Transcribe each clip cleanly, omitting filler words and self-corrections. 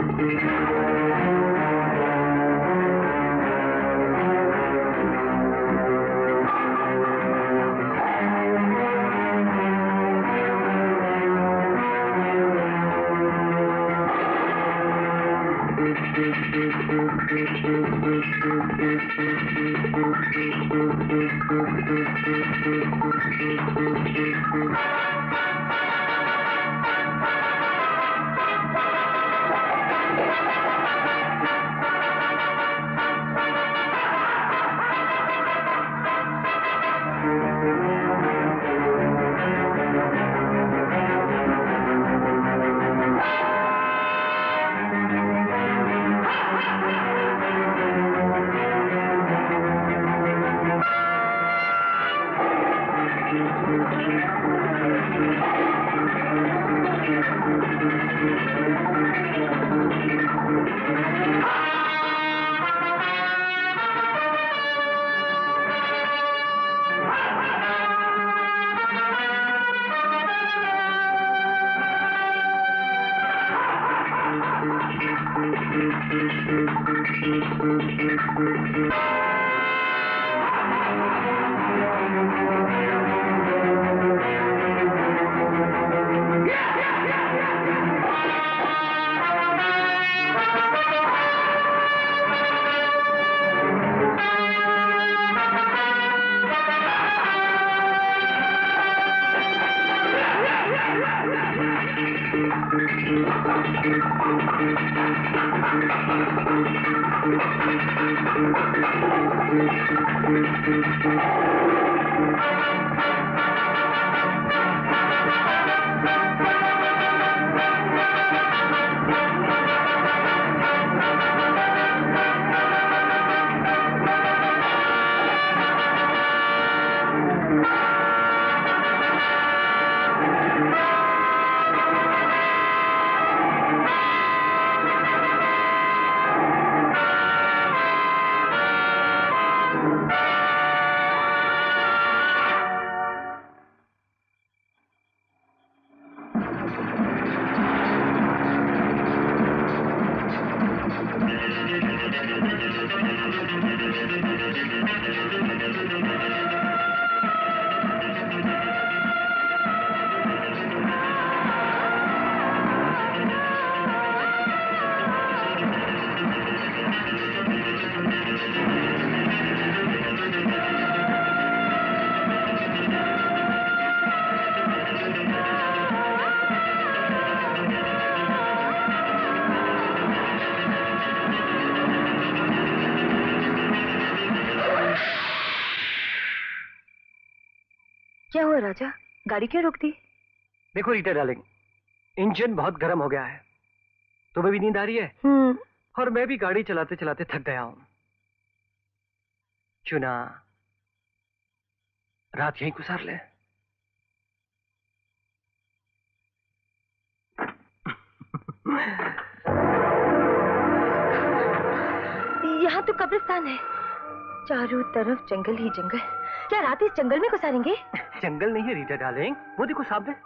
क्या हुआ राजा, गाड़ी क्यों रोक दी? देखो रीटा डार्लिंग, इंजन बहुत गर्म हो गया है। तुम्हें भी नींद आ रही है और मैं भी गाड़ी चलाते चलाते थक गया हूं। चुना रात यहीं गुजार ले। यहाँ तो कब्रिस्तान है, चारों तरफ जंगल ही जंगल। क्या रात इस जंगल में गुजारेंगे? जंगल नहीं है रीटा डार्लिंग, वो देखो सामने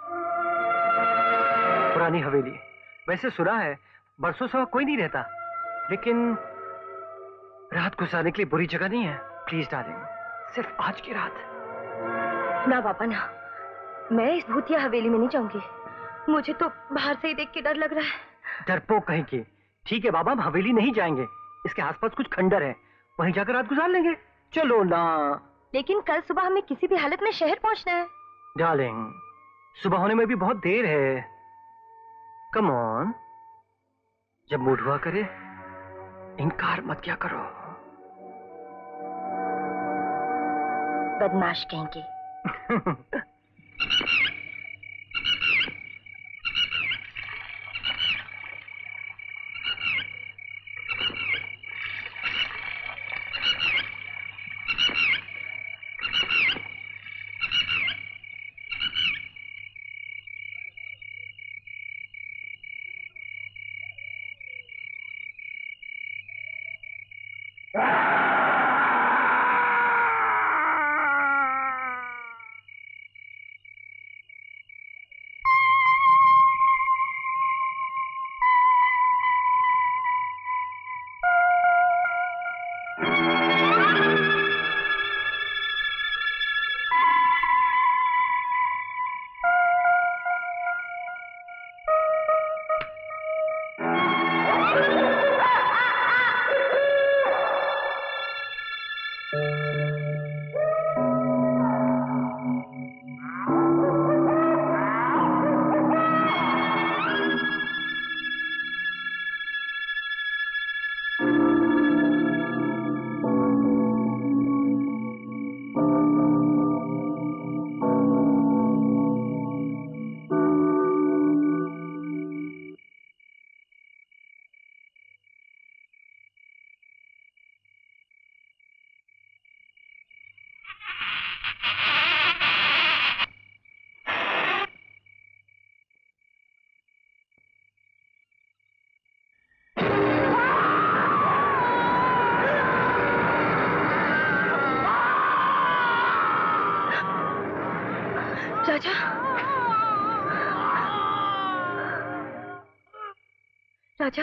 पुरानी हवेली। वैसे सुना है बरसों से कोई नहीं रहता, लेकिन रात गुजारने के लिए बुरी जगह नहीं है। प्लीज डार्लिंग, सिर्फ आज की रात। ना पापा ना, मैं इस भूतिया हवेली में नहीं जाऊंगी। मुझे तो बाहर से ही देख के डर लग रहा है। डरपोक कहीं की। ठीक है बाबा, हम हवेली नहीं जाएंगे, इसके आसपास कुछ खंडर है, वहीं जाकर रात गुजार लेंगे। चलो ना। लेकिन कल सुबह हमें किसी भी हालत में शहर पहुंचना है। डार्लिंग, सुबह होने में भी बहुत देर है। कम ऑन, जब मूड हुआ करे इनकार मत क्या करो। बदमाश कहेंगे। राजा, राजा,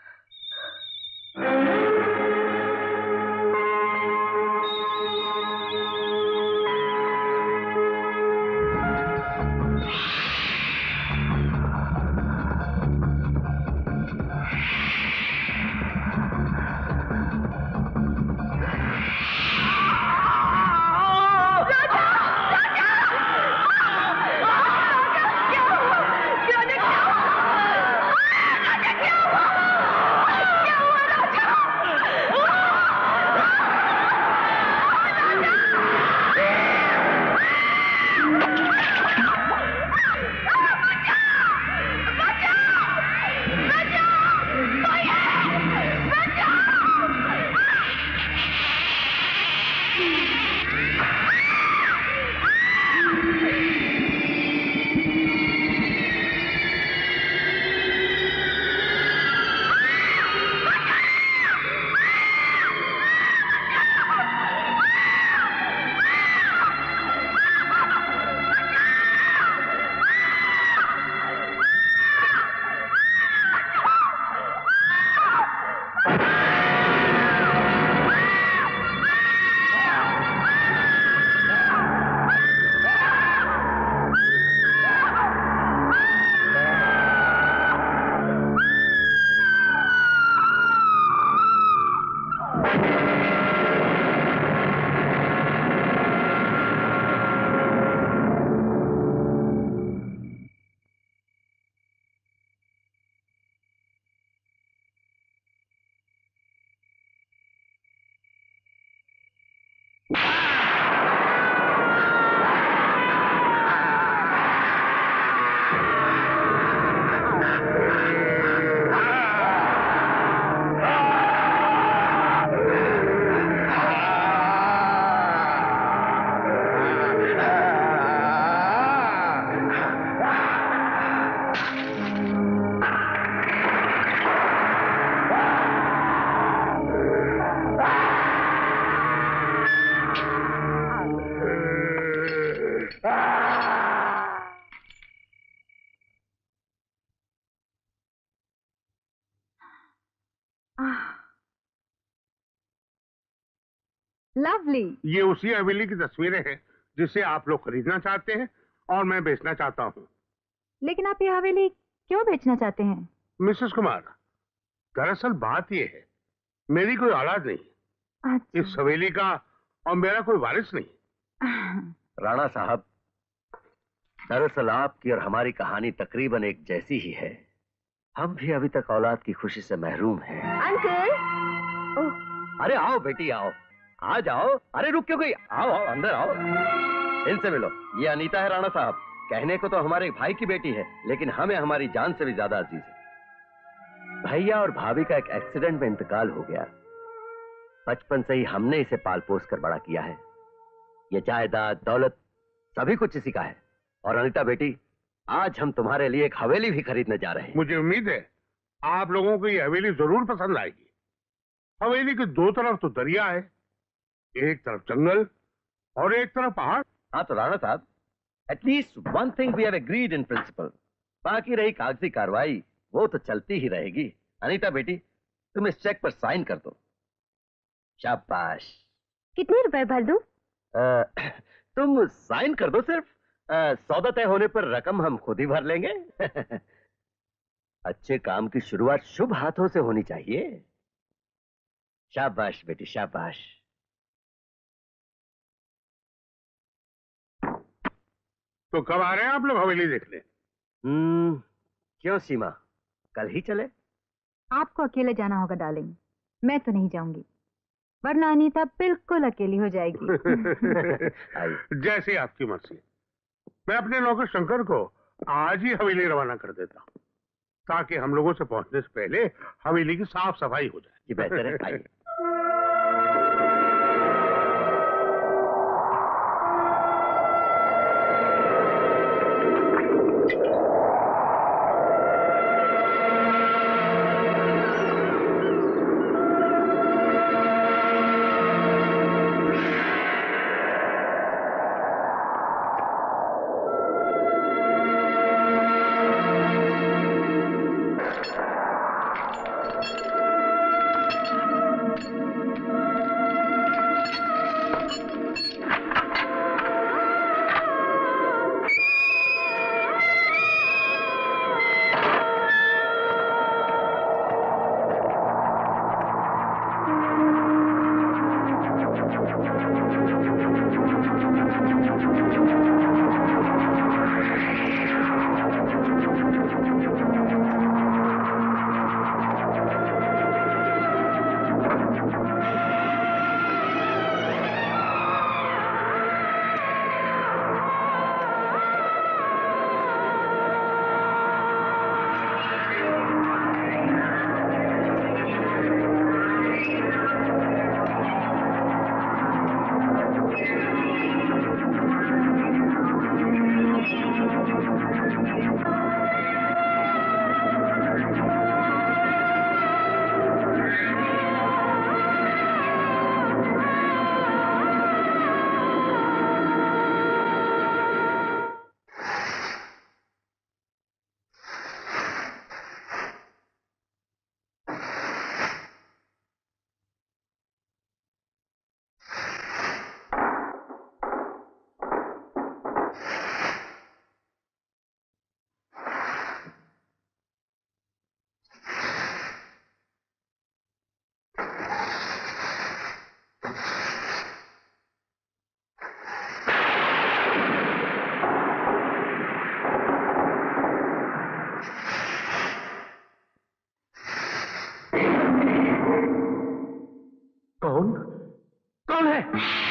लवली। ये उसी हवेली की तस्वीरें हैं जिसे आप लोग खरीदना चाहते हैं और मैं बेचना चाहता हूँ। लेकिन आप ये हवेली क्यों बेचना चाहते हैं? मिसेस कुमार, दरअसल बात ये है, मेरी कोई औलाद नहीं, अच्छा। इस हवेली का और मेरा कोई वारिस नहीं। राणा साहब, दरअसल आपकी और हमारी कहानी तकरीबन एक जैसी ही है। हम भी अभी तक औलाद की खुशी से महरूम हैं। अंकल। अरे आओ बेटी आओ, आ जाओ। अरे रुक क्यों गई? आओ आओ अंदर आओ, इनसे मिलो। ये अनीता है राणा साहब। कहने को तो हमारे भाई की बेटी है, लेकिन हमें हमारी जान से भी ज्यादा अजीज है। भैया और भाभी का एक एक्सीडेंट में इंतकाल हो गया। बचपन से ही हमने इसे पाल पोस कर बड़ा किया है। ये जायदाद दौलत सभी कुछ इसी का है। और अनीता बेटी, आज हम तुम्हारे लिए एक हवेली भी खरीदने जा रहे हैं। मुझे उम्मीद है आप लोगों को ये हवेली जरूर पसंद आएगी। हवेली के दो तरफ तो दरिया है, एक तरफ जंगल और एक तरफ पहाड़। हाँ तो राणा साहब, at least one thing we have agreed in principle. बाकी रही कागजी कार्रवाई, वो तो चलती ही रहेगी। अनीता बेटी, तुम इस चेक पर साइन कर दो। शाबाश। कितने रुपए भर दूं? तुम साइन कर दो सिर्फ। सौदा तय होने पर रकम हम खुद ही भर लेंगे। अच्छे काम की शुरुआत शुभ हाथों से होनी चाहिए। शाबाश बेटी शाबाश। तो कब आ रहे हैं आप लोग हवेली देखने? क्यों सीमा, कल ही चले? आपको अकेले जाना होगा डार्लिंग, मैं तो नहीं जाऊंगी, वरना अनीता बिल्कुल अकेली हो जाएगी। जैसी आपकी मर्जी। मैं अपने नौकर शंकर को आज ही हवेली रवाना कर देता हूँ, ताकि हम लोगों से पहुंचने से पहले हवेली की साफ सफाई हो जाए। ये बेहतर है। आइए। कौन कौन है?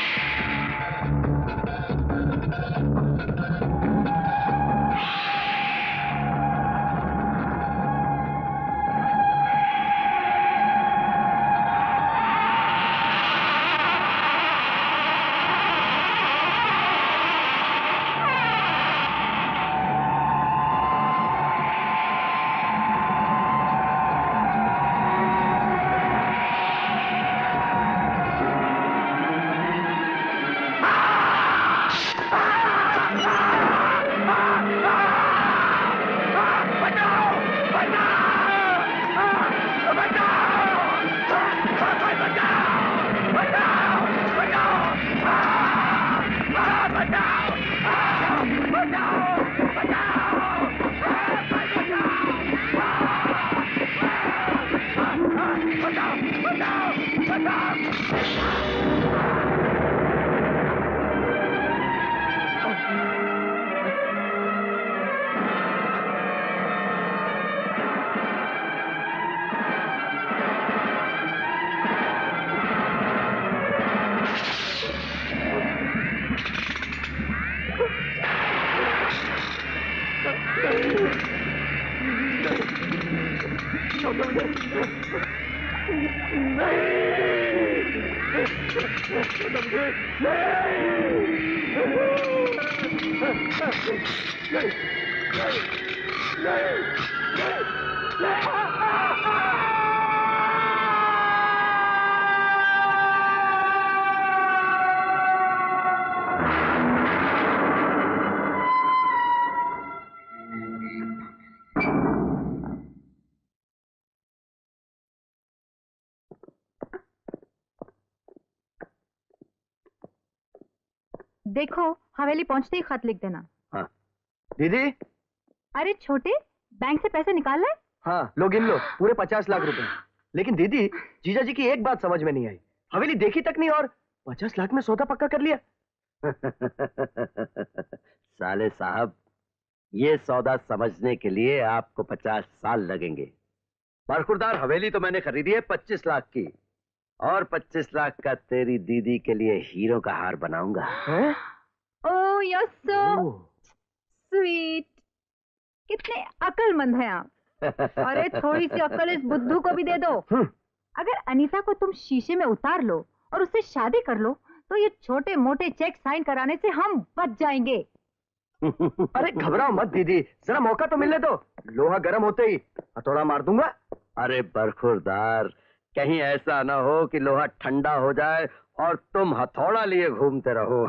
देखो, हवेली पहुंचते ही खत लिख देना। हाँ। दीदी। अरे छोटे, बैंक से पैसे निकाल ले। हाँ, लो गिन लो, पूरे 50 लाख रुपए। लेकिन दीदी, जीजा जी की एक बात समझ में नहीं आई, हवेली देखी तक नहीं और 50 लाख में सौदा पक्का कर लिया। साले साहब, ये सौदा समझने के लिए आपको 50 साल लगेंगे। बरखुरदार हवेली तो मैंने खरीदी है 25 लाख की, और 25 लाख का तेरी दीदी के लिए हीरो का हार बनाऊंगा। ओह यू सो स्वीट, कितने अक्लमंद हैं आप। अरे थोड़ी सी अक्ल इस बुद्धू को भी दे दो। अगर अनीता को तुम शीशे में उतार लो और उससे शादी कर लो तो ये छोटे मोटे चेक साइन कराने से हम बच जाएंगे। अरे घबराओ मत दीदी, जरा मौका तो मिलने दो। लोहा गर्म होते ही हथौड़ा मार दूंगा। अरे बरखुरदार, कहीं ऐसा ना हो कि लोहा ठंडा हो जाए और तुम हथौड़ा लिए घूमते रहो।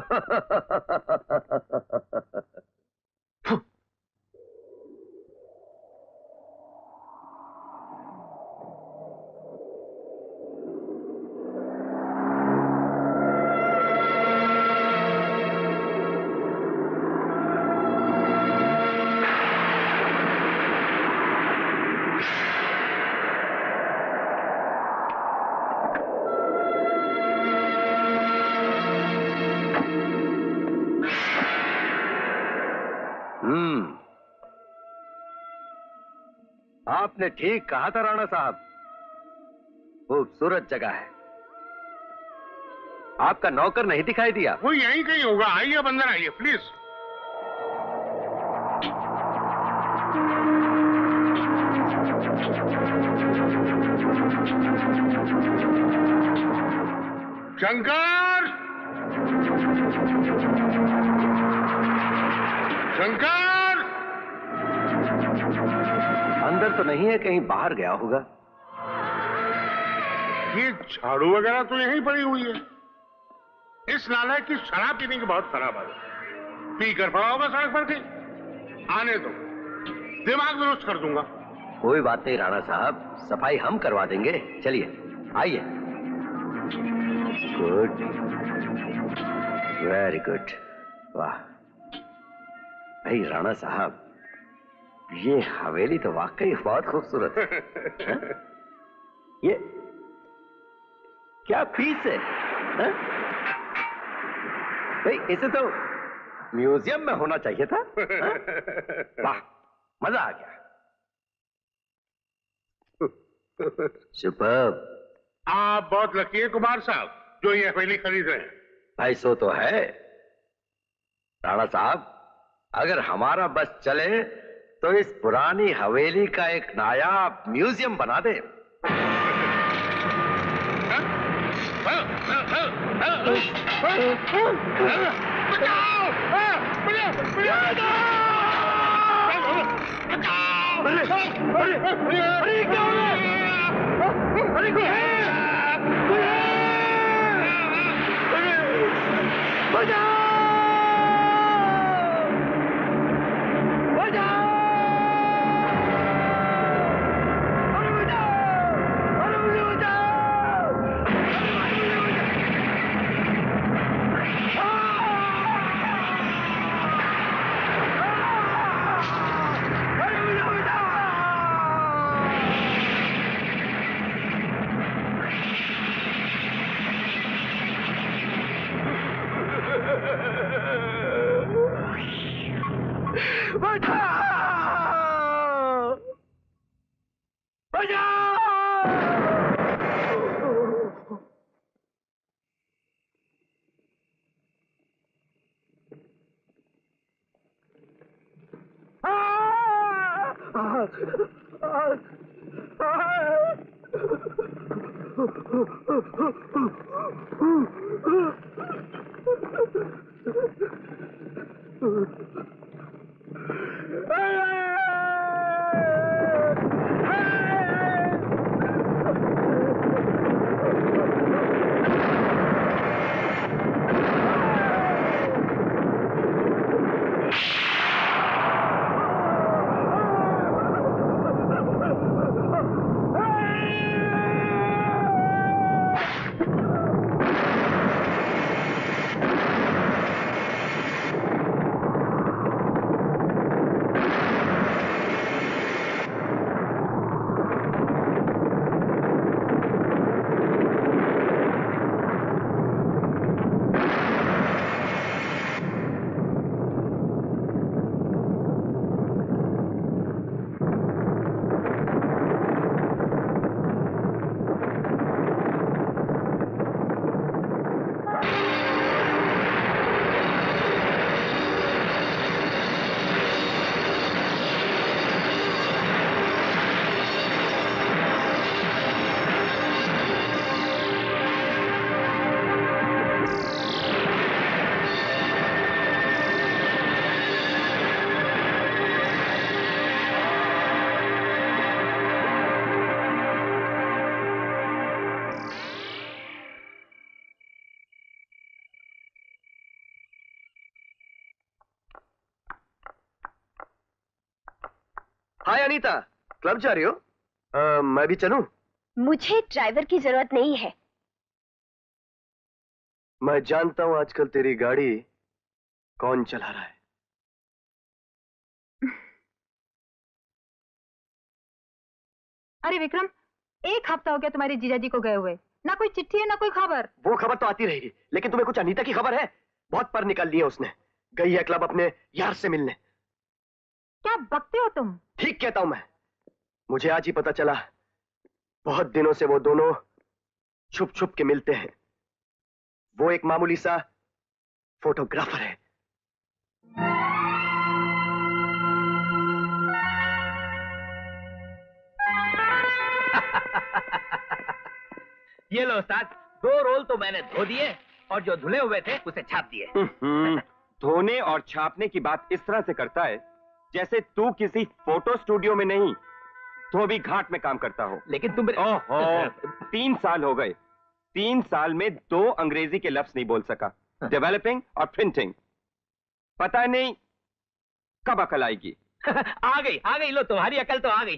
आपने ठीक कहा था राणा साहब, खूबसूरत जगह है। आपका नौकर नहीं दिखाई दिया? वो यहीं कहीं होगा। आइए, अब अंदर आइए प्लीज। शंकर, शंकर! अंदर तो नहीं है, कहीं बाहर गया होगा। ये झाड़ू वगैरह तो यहीं पड़ी हुई है। इस नालायक की शराब पीने की बहुत खराब आदत है। पी कर पड़ा होगा सड़क पर कहीं। आने दो, दिमाग दुरुस्त कर दूंगा। कोई बात नहीं राणा साहब, सफाई हम करवा देंगे। चलिए आइए। गुड, वेरी गुड, वाह भाई राणा साहब, ये हवेली तो वाकई बहुत खूबसूरत है। ये क्या फीस है? भाई इसे तो म्यूजियम में होना चाहिए था। वाह, मजा आ गया। सुपर्ब। आप बहुत लकी है कुमार साहब, जो ये हवेली खरीद रहे हैं। भाई सो तो है राणा साहब, अगर हमारा बस चले तो इस पुरानी हवेली का एक नायाब म्यूजियम बना दे। हाय अनीता, क्लब जा रही हो? मैं भी चलूं? मुझे ड्राइवर की जरूरत नहीं है। मैं जानता हूं आजकल तेरी गाड़ी कौन चला रहा है। अरे विक्रम, 1 हफ्ता हो गया तुम्हारे जीजाजी को गए हुए, ना कोई चिट्ठी है ना कोई खबर। वो खबर तो आती रहेगी, लेकिन तुम्हें कुछ अनीता की खबर है? बहुत पर निकाल लिया उसने, गई है क्लब अपने यार से मिलने। क्या बकते हो तुम? ठीक कहता हूं मैं। मुझे आज ही पता चला, बहुत दिनों से वो दोनों छुप छुप के मिलते हैं। वो एक मामूली सा फोटोग्राफर है। ये लो उस्ताद, 2 रोल तो मैंने धो दिए और जो धुले हुए थे उसे छाप दिए। धोने और छापने की बात इस तरह से करता है जैसे तू किसी फोटो स्टूडियो में नहीं, धोबी घाट में काम करता हो। लेकिन तुम ओहो, 3 साल हो गए। 3 साल में 2 अंग्रेजी के लफ्ज नहीं बोल सका। डेवलपिंग और प्रिंटिंग, पता नहीं कब अकल आएगी। आ गई लो, तुम्हारी अकल तो आ गई।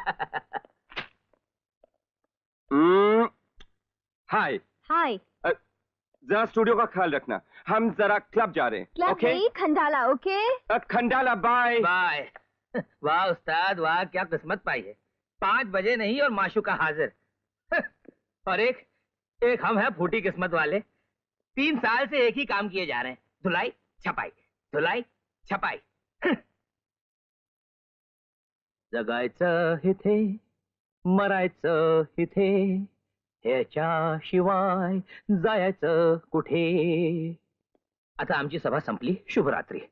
हाय हाय। जरा स्टूडियो का ख्याल रखना, हम जरा क्लब जा रहे हैं। Club okay? नहीं, Khandala. Okay Khandala, bye bye. वाह उस्ताद वाह, क्या किस्मत पाई है। 5 बजे नहीं और माशूका हाजिर। और एक हम हैं फूटी किस्मत वाले। 3 साल से एक ही काम किए जा रहे हैं, धुलाई छपाई, धुलाई छपाई। जगायचं इथे, मरायचं इथे, ह्याच्याशिवाय जायचं कुठे। आता आमची सभा संपली, शुभरात्री।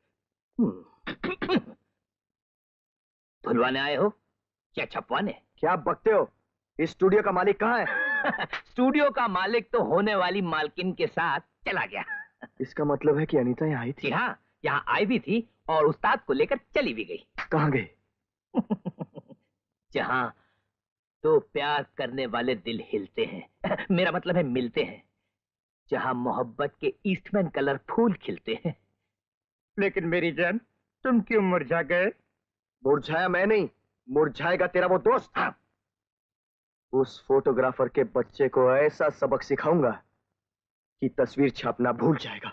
धुलवाने आए हो क्या छपवाने? क्या बकते हो? इस स्टूडियो का मालिक कहाँ है? स्टूडियो का मालिक तो होने वाली मालकिन के साथ चला गया। इसका मतलब है कि अनीता यहाँ आई थी? जी हाँ, यहाँ आई भी थी और उस्ताद को लेकर चली भी गई। कहाँ गई? जहाँ तो प्यार करने वाले दिल हिलते हैं, मेरा मतलब है मिलते हैं, जहाँ मोहब्बत के ईस्टमैन कलर फूल खिलते हैं। लेकिन मेरी जान, तुम क्यों मुरझा गए? मुरझाया मैं नहीं, मुरझाएगा तेरा वो दोस्त। हाँ। उस फोटोग्राफर के बच्चे को ऐसा सबक सिखाऊंगा कि तस्वीर छापना भूल जाएगा।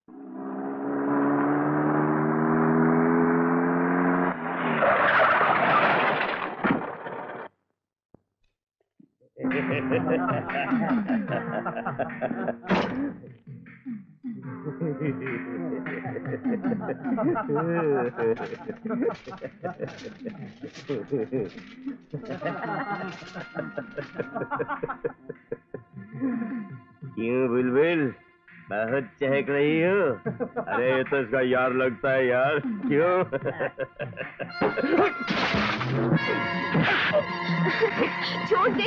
क्यों बुलबुल, बहुत चहक रही हो? अरे ये तो इसका यार लगता है यार। क्यों? छोड़ दे।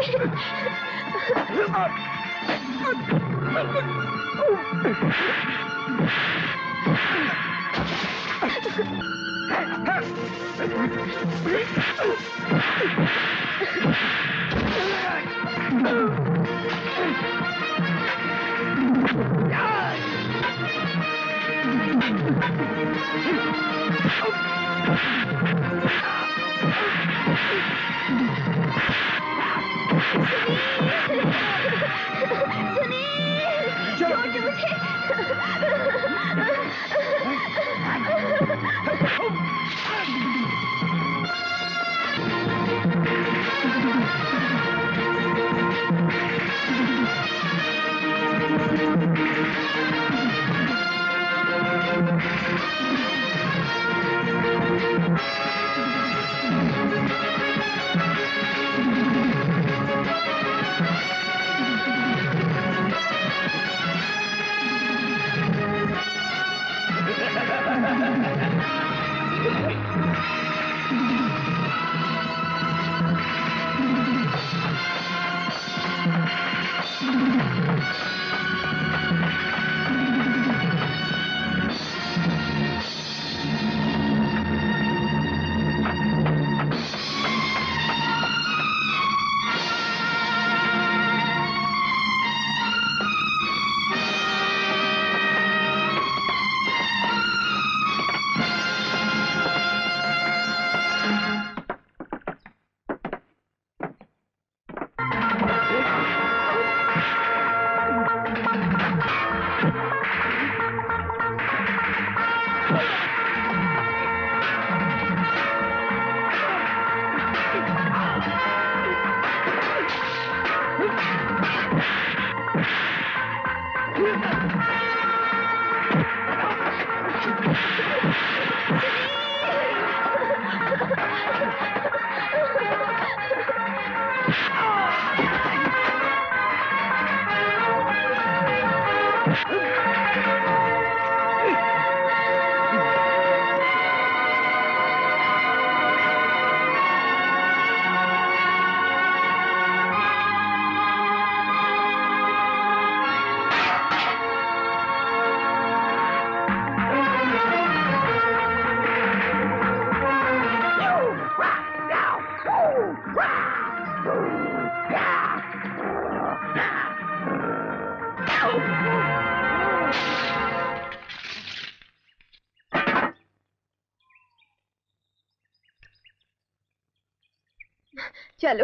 चलो।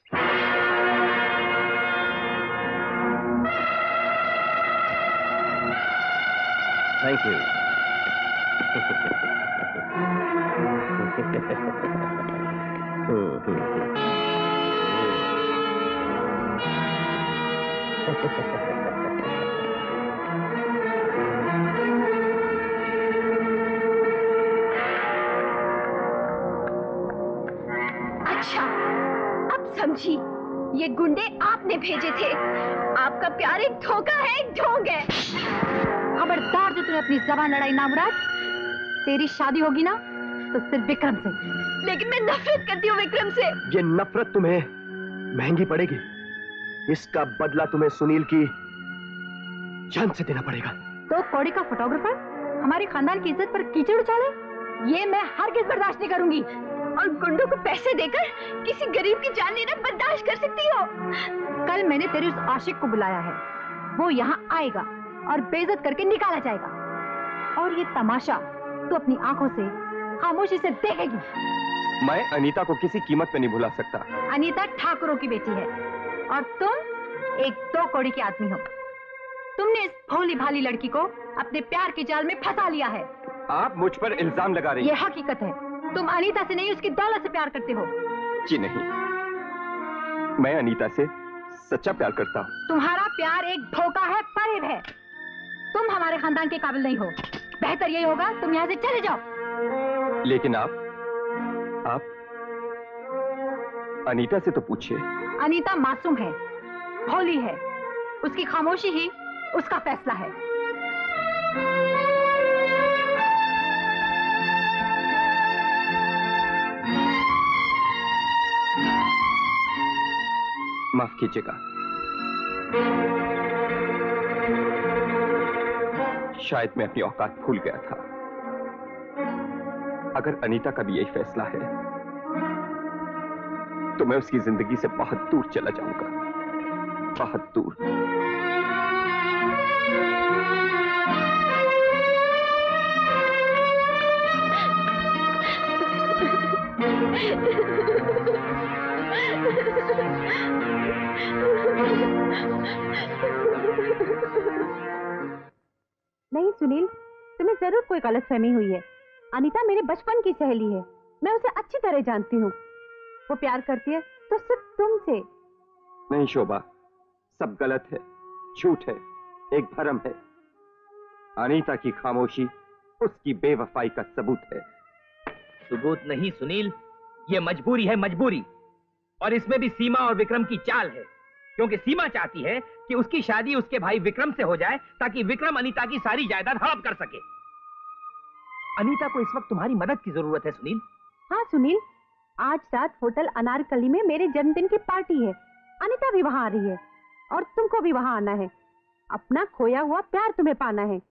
Thank you. अच्छा, अब समझी, ये गुंडे आपने भेजे थे। आपका प्यार एक धोखा है, एक ढोंग है। खबरदार जो तूने अपनी जबान लड़ाई ना मुराद। तेरी शादी होगी ना तो सिर्फ विक्रम से। लेकिन मैं नफरत करती हूँ विक्रम से। ये नफरत तुम्हें महंगी पड़ेगी। इसका बदला तुम्हें सुनील की जान से देना पड़ेगा। तो कौड़ी का फोटोग्राफर हमारे खानदान की इज्जत पर कीचड़ उछाले, ये मैं हरगिज़ बर्दाश्त नहीं करूंगी। और गुंडों को पैसे देकर किसी गरीब की जान लेना बर्दाश्त कर सकती हो? कल मैंने तेरे उस आशिक को बुलाया है, वो यहाँ आएगा और बेइज्जत करके निकाला जाएगा। और ये तमाशा तू अपनी आंखों से खामोशी से देखेगी। मैं अनीता को किसी कीमत पे नहीं भुला सकता। अनीता ठाकुरों की बेटी है और तुम एक दो कौड़ी के आदमी हो। तुमने इस भोली भाली लड़की को अपने प्यार के जाल में फंसा लिया है। आप मुझ पर इल्जाम लगा रही हैं। ये हकीकत है। तुम अनीता से नहीं, उसकी दौलत से प्यार करते हो। जी नहीं, मैं अनीता से सच्चा प्यार करता हूँ। तुम्हारा प्यार एक धोखा है, फरेब है। तुम हमारे खानदान के काबिल नहीं हो। बेहतर यही होगा तुम यहाँ से चले जाओ। लेकिन आप अनीता से तो पूछिए। अनीता मासूम है, भोली है। उसकी खामोशी ही उसका फैसला है। माफ कीजिएगा, शायद मैं अपनी औकात भूल गया था। अगर अनीता का भी यही फैसला है तो मैं उसकी जिंदगी से बहुत दूर चला जाऊंगा, बहुत दूर। नहीं सुनील, तुम्हें जरूर कोई गलतफहमी हुई है। अनीता मेरे बचपन की सहेली है, मैं उसे अच्छी तरह जानती हूँ। वो प्यार करती है तो सिर्फ तुमसे। नहीं शोभा, सब गलत है, झूठ है, एक भ्रम है। अनीता की खामोशी उसकी बेवफाई का सबूत है। सबूत नहीं सुनील, ये मजबूरी है, मजबूरी। और इसमें भी सीमा और विक्रम की चाल है, क्योंकि सीमा चाहती है कि उसकी शादी उसके भाई विक्रम से हो जाए ताकि विक्रम अनीता की सारी जायदाद हड़प कर सके। अनीता को इस वक्त तुम्हारी मदद की जरूरत है सुनील। हाँ सुनील, आज रात होटल अनारकली में मेरे जन्मदिन की पार्टी है। अनीता भी वहां आ रही है और तुमको भी वहां आना है। अपना खोया हुआ प्यार तुम्हें पाना है।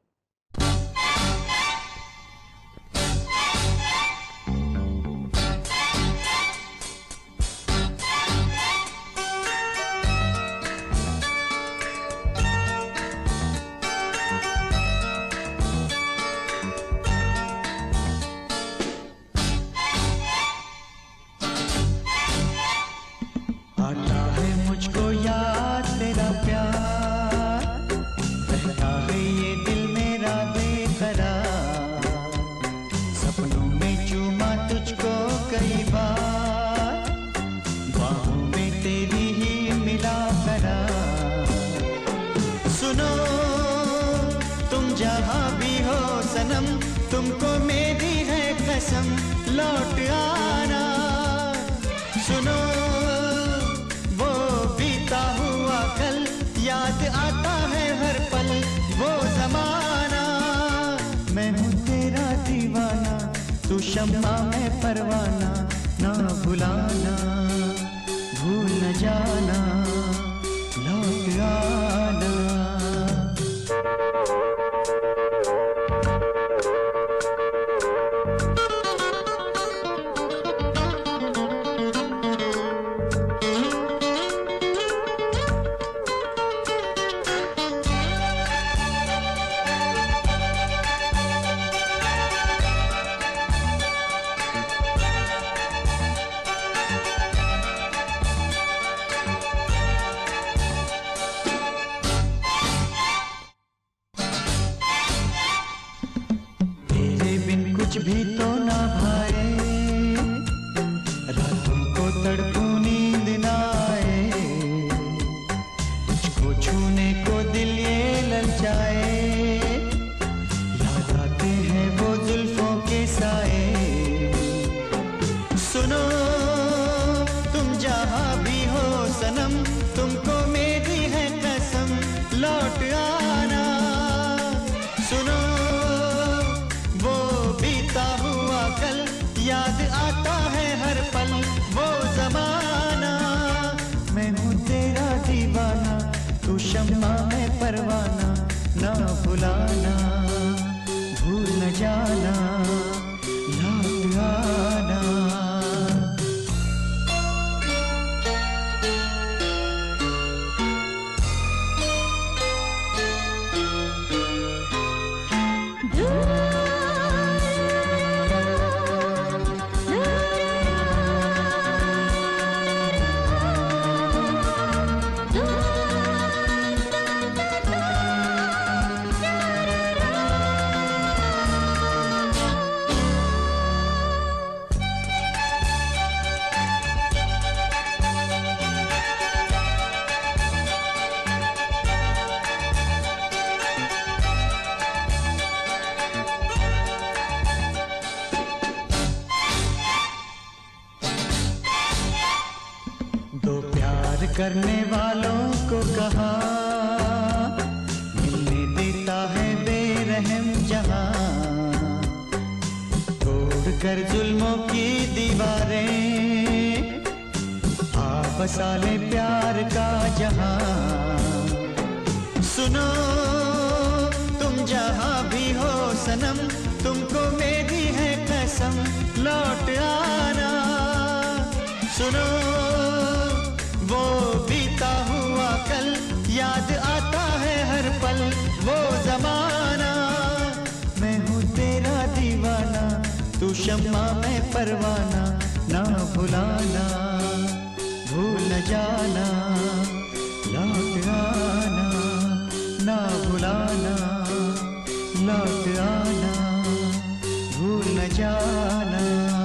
लौट आना, सुनो वो बीता हुआ कल, याद आता है हर पल वो ज़माना। कुछ भी तो ना भाए, रातों को तड़पूं नींद ना आए, तुझको छूने को दिल ये ललचाए, याद आते हैं वो जुल्फों के साए। सुनो तुम जहाँ भी हो सनम, तुमको मेरी है कसम लौट आना। सुनो वो बीता हुआ कल याद आता है हर पल वो जमाना। मैं हूँ तेरा दीवाना, तू शम्मा मैं परवाना, ना भुलाना भूल न जाना लौट आना। करने वालों को कहा मिलने देता है बेरहम जहां, तोड़ कर जुल्मों की दीवारें आ बसा ले प्यार का जहां। सुनो तुम जहां भी हो सनम, तुमको मेरी है कसम लौट आना। सुनो वो बीता हुआ कल याद आता है हर पल वो जमाना। मैं हूँ तेरा दीवाना, तू शम्मा मैं परवाना, ना भुलाना भूल न जाना लौट आना, ना भुलाना लौट आना भूल न जाना।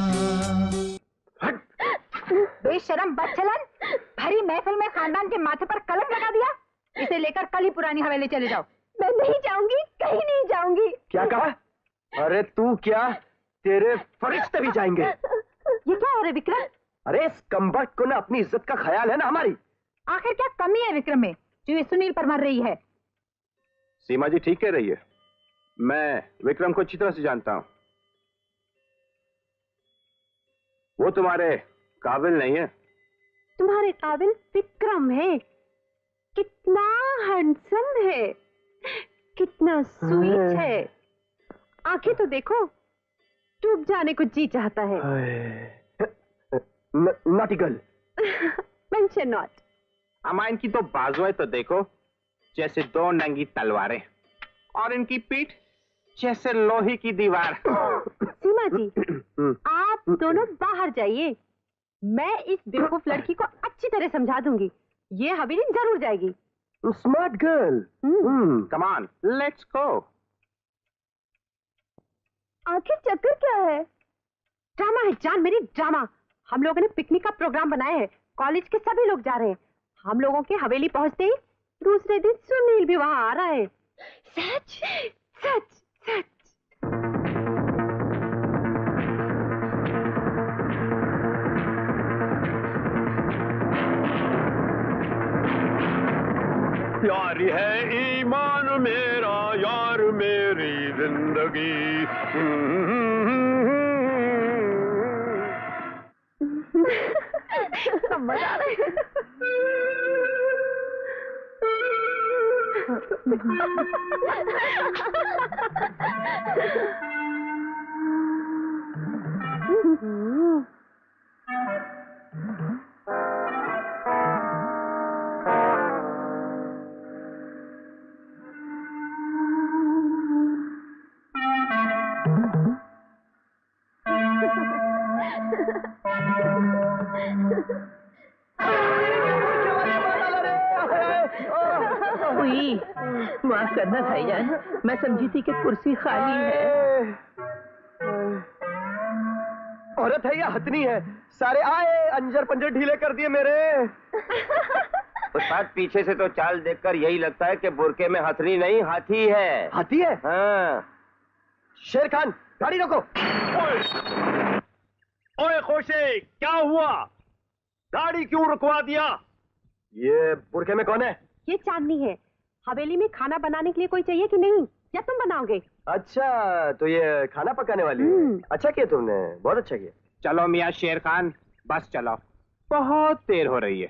बेशरम बदचलन, भरी महफिल में खानदान के माथे पर कलम लगा दिया। इसे लेकर कल ही पुरानी हवेली चले जाओ। मैं नहीं जाऊंगी, कहीं नहीं जाऊंगी। क्या कहा? अरे तू क्या, तेरे फरिश्ते भी जाएंगे। ये क्या हो रहा है विक्रम? अरे इस कमबख्त को ना अपनी इज्जत का ख्याल है ना हमारी। आखिर क्या कमी है विक्रम में जो ये सुनील पर मर रही है? सीमा जी ठीक कह रही है, मैं विक्रम को अच्छी तरह से जानता हूं। वो तुम्हारे काबिल नहीं है। तुम्हारे काबिल विक्रम है। कितना हैंडसम है, कितना स्वीट है। आंखें तो देखो, डूब जाने को जी चाहता है। Naughty girl. Mention not. अम्मा इनकी तो बाजुएं तो देखो, जैसे दो नंगी तलवारें, और इनकी पीठ जैसे लोहे की दीवार। सीमा जी, आप दोनों बाहर जाइए, मैं इस बेवकूफ लड़की को अच्छी तरह समझा दूंगी। ये हवेली जरूर जाएगी। Smart girl. Come on, let's go. आखिर चक्कर क्या है? ड्रामा है जान मेरी, ड्रामा। हम लोगों ने पिकनिक का प्रोग्राम बनाया है, कॉलेज के सभी लोग जा रहे हैं। हम लोगों के हवेली पहुंचते ही दूसरे दिन सुनील भी वहां आ रहा है। सच सच सच। यारी है ईमान मेरा, यार मेरी जिंदगी। मजा आ रहा है। माफ करना भाईजान, मैं समझी थी कि कुर्सी खाली है। औरत है या हथनी है? सारे आए अंजर पंजर ढीले कर दिए मेरे। उस्ताद पीछे से तो चाल देखकर यही लगता है कि बुरके में हथनी नहीं हाथी है। हाथी है? हाँ। शेर खान गाड़ी रोको। ओए खोशे, क्या हुआ? गाड़ी क्यों रुकवा दिया? ये बुरके में कौन है? ये चांदनी है। हवेली में खाना बनाने के लिए कोई चाहिए कि नहीं, या तुम बनाओगे? अच्छा, तो ये खाना पकाने वाली है। अच्छा किया तुमने, बहुत अच्छा किया। चलो मियाँ शेर खान, बस चलो, बहुत देर हो रही है।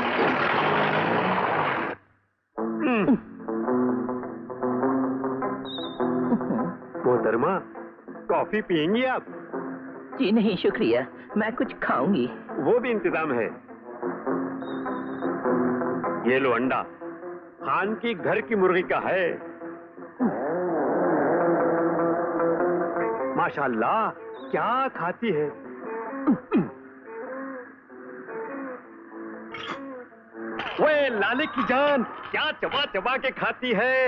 मोहतरमा, कॉफी पियेंगी आप? जी नहीं शुक्रिया, मैं कुछ खाऊंगी। वो भी इंतजाम है। ये लो अंडा, खान की घर की मुर्गी का है। माशाल्लाह, क्या खाती है। वे लाले की जान, क्या चबा चबा के खाती है।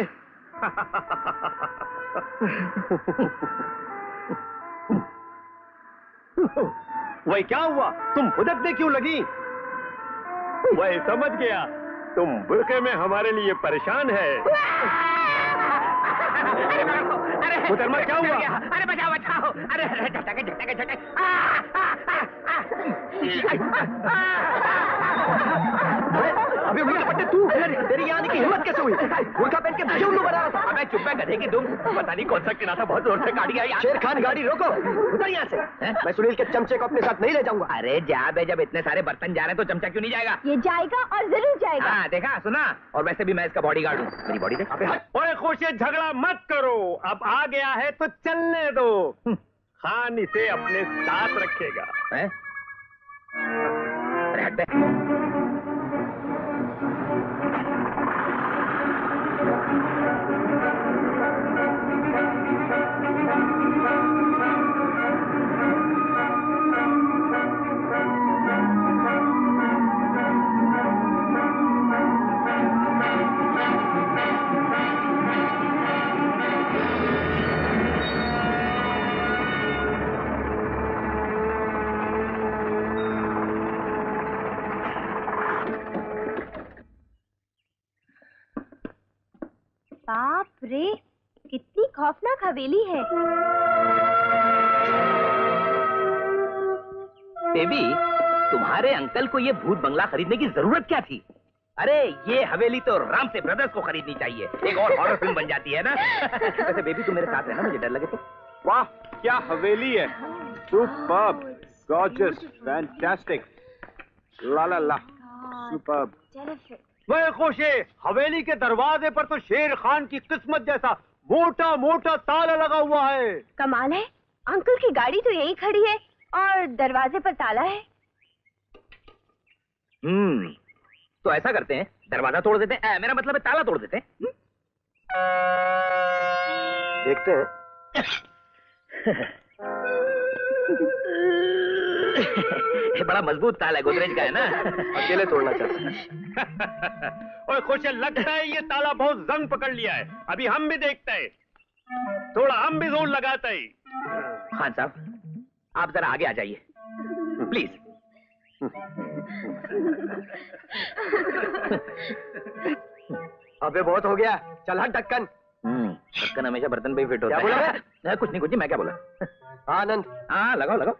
वही क्या हुआ, तुम फुदकने क्यों लगी? वही समझ गया, तुम बुरके में हमारे लिए परेशान है। मुहतरमा क्या हुआ? अरे बचाओ बचाओ! अरे झटके झटके झटके! अभी उल्लू के पट्टे तू, तेरी यहाँ आने की हिम्मत कैसे हुई? बुरका पहन के मुझे उल्लू बना रहा था। अबे चुप है गधे की दुम! पता नहीं कौन सा किनारा बहुत जोर से गाड़ी आई। शेर खान गाड़ी रोको, उधर यहाँ से। मैं सुनील के चमचे को अपने साथ नहीं ले जाऊंगा। अरे जा बे, जब इतने सारे बर्तन जा रहे हैं तो चमचा क्यों नहीं जाएगा? ये जाएगा और जरूर जाएगा। हाँ देखा, सुना? और वैसे भी मैं इसका बॉडीगार्ड हूँ। मेरी बॉडी देख। अबे हट। ओए खोशे, झगड़ा मत करो, अब आ गया है तो चलने दो। खान इसे अपने साथ रखेगा। हैं? अरे हट बे। बाप रे, कितनी खौफनाक हवेली है। बेबी, तुम्हारे अंकल को ये भूत बंगला खरीदने की जरूरत क्या थी? अरे ये हवेली तो रामसे ब्रदर्स को खरीदनी चाहिए, एक और हॉरर फिल्म बन जाती है ना। वैसे बेबी तुम मेरे साथ रहना, मुझे डर लगे तो। वाह क्या हवेली है, सुपर्ब, गॉर्जियस, फैंटास्टिक, ला ला ला, सुपर्ब। वह खोशे, हवेली के दरवाजे पर तो शेर खान की किस्मत जैसा मोटा मोटा ताला लगा हुआ है। कमाल है, अंकल की गाड़ी तो यहीं खड़ी है और दरवाजे पर ताला है। तो ऐसा करते हैं, दरवाजा तोड़ देते हैं, मेरा मतलब है ताला तोड़ देते हैं। देखते हैं। ये बड़ा मजबूत ताला है, गोदरेज का है ना। अकेले तोड़ना चाहता है। और खोशे, लगता है ये ताला बहुत जंग पकड़ लिया है। अभी हम भी देखते हैं, थोड़ा हम भी जोर लगाते हैं। खान साहब, आप जरा आगे आ जाइए प्लीज। अबे बहुत हो गया, चल हट ढक्कन। ढक्कन हमेशा बर्तन पे ही फिट होता है। क्या बोला? कुछ नहीं, मैं क्या बोला? आनंद, हाँ लगाओ लगाओ।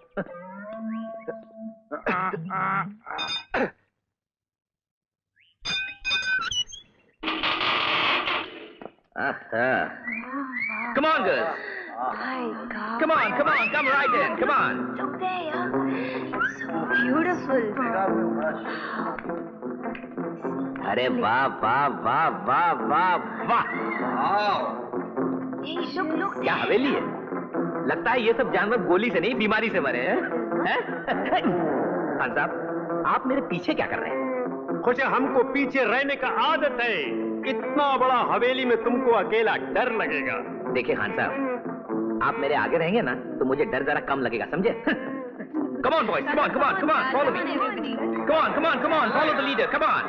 Come on, girls. Come on, come right in. Come on. Look there, so beautiful. अरे वाह वाह वाह वाह वाह वाह! Hey, look. क्या हवेली है? लगता है ये सब जानवर गोली से नहीं, बीमारी से मरे हैं। खान साहब, आप मेरे पीछे क्या कर रहे हैं? खोशे, हमको पीछे रहने का आदत है। इतना बड़ा हवेली में तुमको अकेला डर लगेगा। देखिए खान साहब, आप मेरे आगे रहेंगे ना तो मुझे डर जरा कम लगेगा, समझे? Come on boys, come on, follow me. Come on, follow the leader, come on.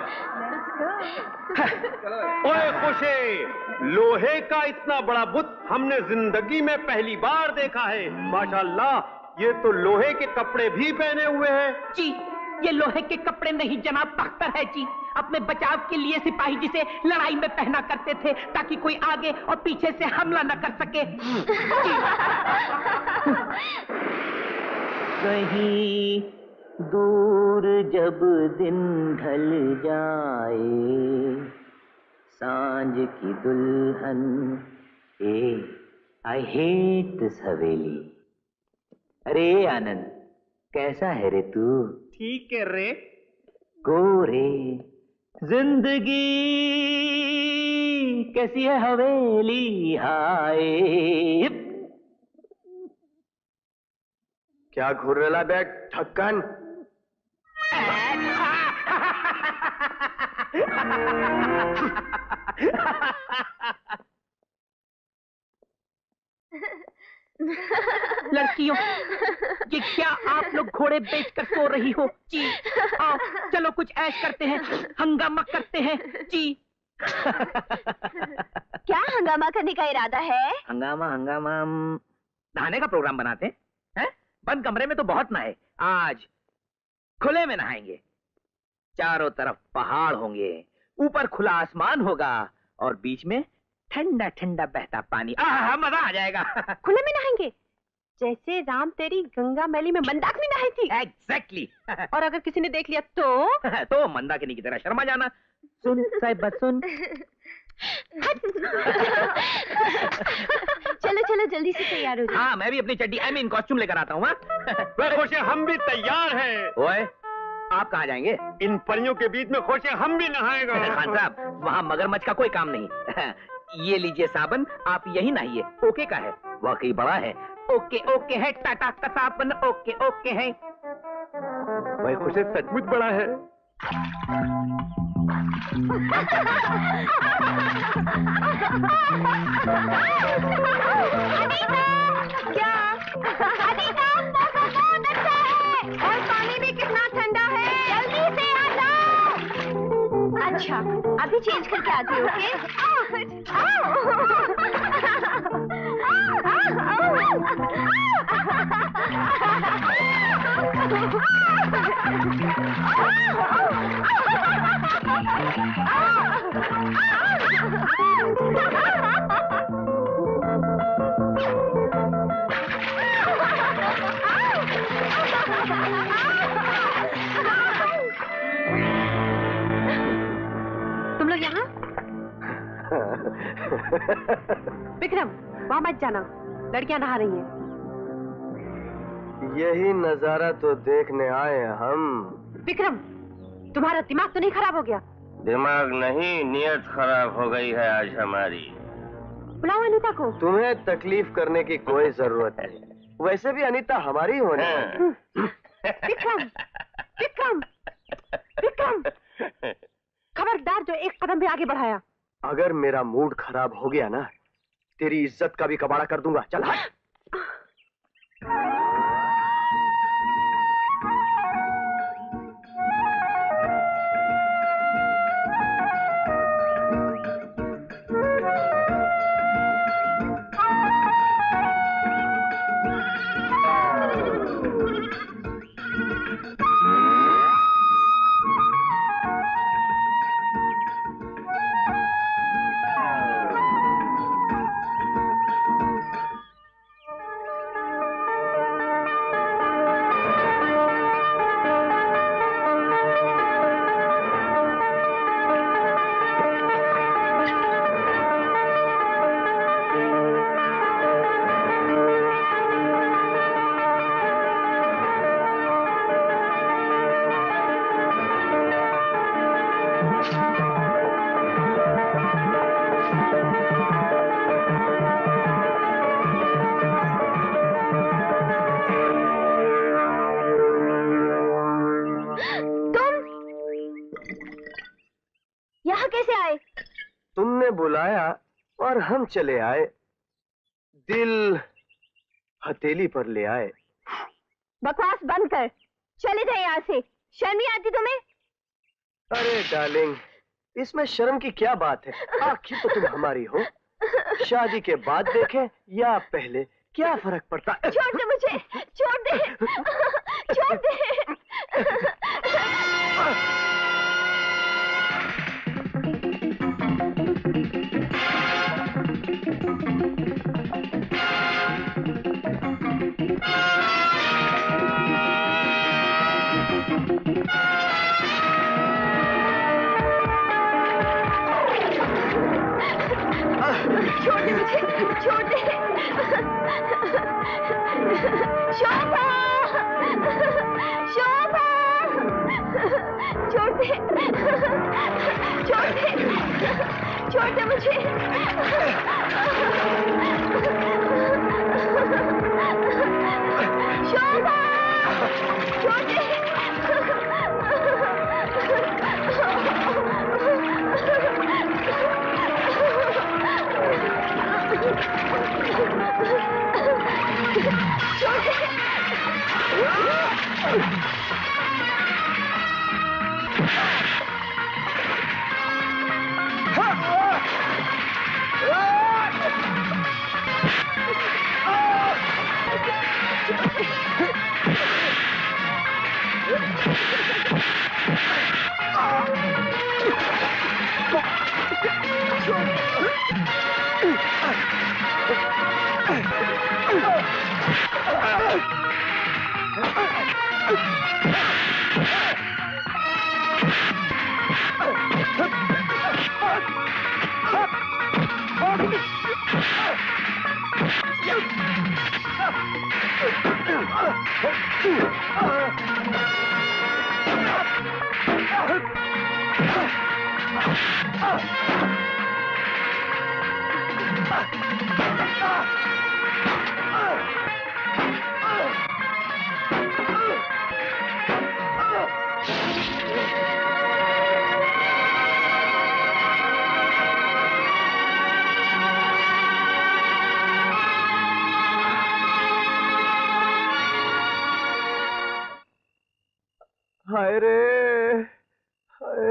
ओए खोशे, लोहे का इतना बड़ा बुत हमने जिंदगी में पहली बार देखा है। माशाल्लाह, ये तो लोहे के कपड़े भी पहने हुए हैं। जी, ये लोहे के कपड़े नहीं जनाब, बख्तर है जी। अपने बचाव के लिए सिपाही जिसे लड़ाई में पहना करते थे ताकि कोई आगे और पीछे से हमला न कर सके। कहीं दूर जब दिन ढल जाए, सांझ की दुल्हन आई हेट दिस हवेली। अरे आनंद, कैसा है रे तू? ठीक है रे। गोरे, जिंदगी कैसी है हवेली हाय। क्या घुर्रेला बैग ढक्कन? लड़कियों, ये क्या आप लोग घोड़े बेचकर सो रही हो? जी, आओ चलो कुछ ऐश करते हैं, हंगामा करते हैं। जी। क्या हंगामा करने का इरादा है? हंगामा हम नहाने का प्रोग्राम बनाते हैं। बंद कमरे में तो बहुत नहाए, आज खुले में नहाएंगे। चारों तरफ पहाड़ होंगे, ऊपर खुला आसमान होगा और बीच में ठंडा ठंडा बहता पानी। मजा आ जाएगा। खुले में नहाएंगे जैसे राम तेरी गंगा मैली में मंदाकिनी नहाई थी। एग्जैक्टली। और अगर किसी ने देख लिया तो तो मंदाकिनी की तरह शर्मा जाना। सुन साहिबा सुन। चलो चलो जल्दी से तैयार हो जाओ। हाँ, मैं भी अपनी चड्डी आई मीन कॉस्ट्यूम लेकर आता हूँ। खोशे हम भी तैयार हैं। ओए, आप कहाँ जाएंगे? इन परियों के बीच में खोशे हम भी नहाएगा। खान साहब, वहाँ मगरमच्छ का कोई काम नहीं। ये लीजिए साबन, आप यही नहाइए। ओके का है, वाकई बड़ा है। ओके ओके है, टाटा का साबन ओके ओके है। भाई खुशे सचमुच बड़ा है। क्या अनीता, मौसम बहुत अच्छा है और पानी भी कितना ठंडा है। जल्दी से आ जाओ। अच्छा, अभी चेंज करके आती हूँ। तुम लोग यहाँ? विक्रम, वहाँ मत जाना, लड़कियां नहा रही हैं। यही नजारा तो देखने आए हम। विक्रम, तुम्हारा दिमाग तो नहीं खराब हो गया? दिमाग नहीं, नियत खराब हो गई है आज हमारी। बुलाओ अनीता को। तुम्हें तकलीफ करने की कोई जरूरत नहीं, वैसे भी अनीता हमारी होने वाली। विक्रम, विक्रम, विक्रम, खबरदार जो एक कदम भी आगे बढ़ाया। अगर मेरा मूड खराब हो गया ना, तेरी इज्जत का भी कबाड़ा कर दूंगा। चल हट। बुलाया और हम चले आए, दिल हथेली पर ले आए। बकवास बंद कर, चले जाए यहाँ से। शर्म नहीं आती तुम्हें? अरे डार्लिंग, इसमें शर्म की क्या बात है? आखिर तो तुम हमारी हो। शादी के बाद देखें या पहले क्या फर्क पड़ता है? छोड़ दे मुझे, छोड़ दे, छोड़ दे। छोड़ दे मुझे, छोड़ दे। शोभा, शोभा, छोड़ दे, छोड़ दे, छोड़ दे मुझे। शोभा, छोड़ दे। हाय रे, हाय,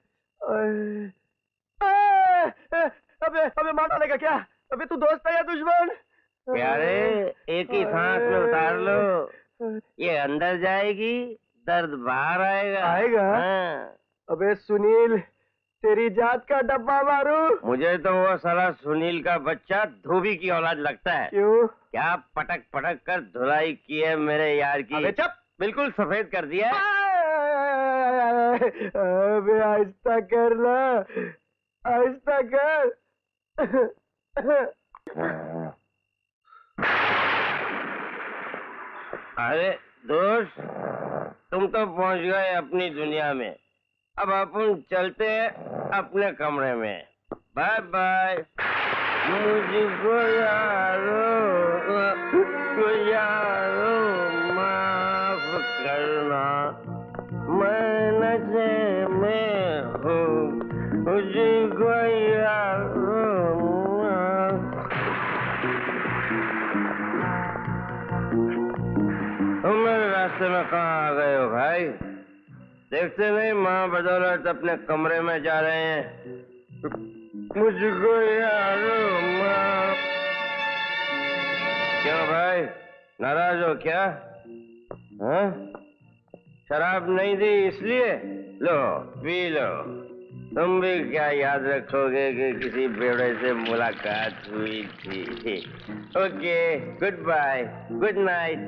हाय, अबे अबे मार डालेगा क्या? अबे तू दोस्त है या दुश्मन? प्यारे, एक ही सांस में उतार लो। ये अंदर जाएगी, दर्द बाहर आएगा। आएगा? हाँ। अबे सुनील, तेरी जात का डब्बा मारू? मुझे तो वो साला सुनील का बच्चा धोबी की औलाद लगता है। क्यों? क्या पटक पटक कर धुलाई की है मेरे यार की। अबे चुप! बिल्कुल सफेद कर दिया है। अबे आहिस्ता कर ना, आहिस्ता कर। अरे दोस्त, तुम तो पहुंच गए अपनी दुनिया में। अब अपन चलते हैं अपने कमरे में। Bye bye. मुझको यारो माफ करना, मैं नशे में हूँ। मुझको यारो तुम मेरे रास्ते में कहाँ आ गए हो भाई? देखते नहीं माँ बदौलत अपने कमरे में जा रहे हैं। मुझको यारो माँ। क्यों भाई, नाराज हो क्या? हाँ? शराब नहीं दी इसलिए? लो पी लो। तुम भी क्या याद रखोगे कि किसी बेवड़े से मुलाकात हुई थी। Okay, goodbye, good night.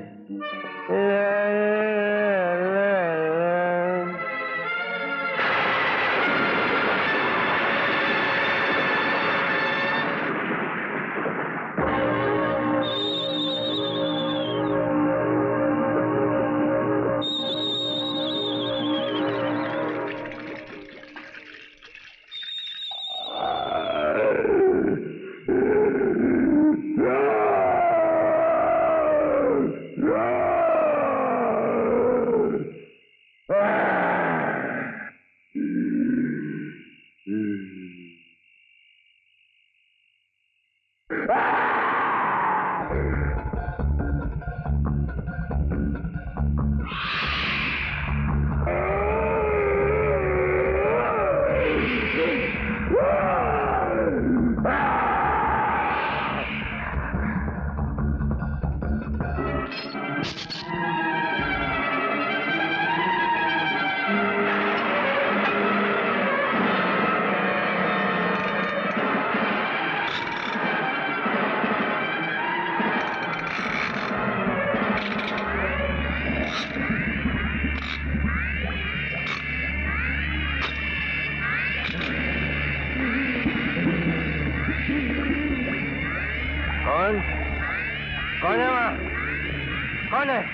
कौन कौन है वहाँ? कौन है?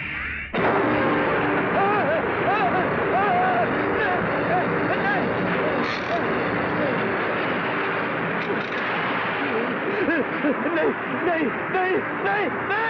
नहीं नहीं नहीं नहीं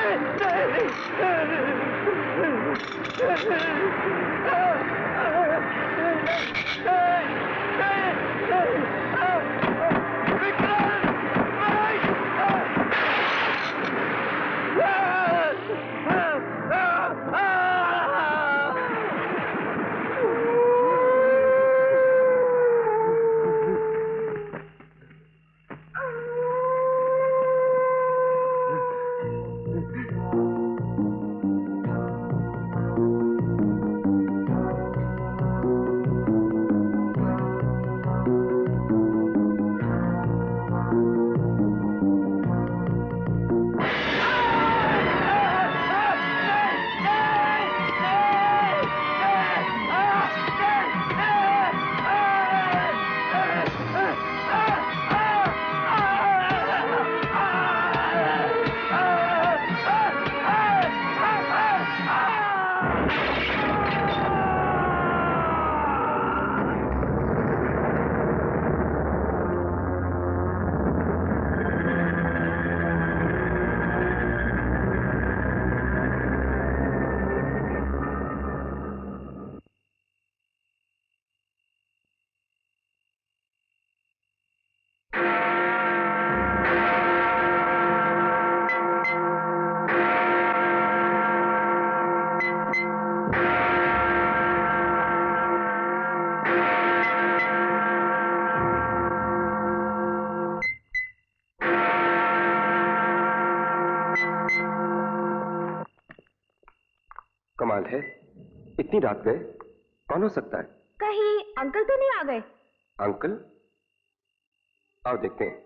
कमाल है, इतनी रात गए, कौन हो सकता है? कहीं अंकल तो नहीं आ गए? अंकल? आओ देखते हैं।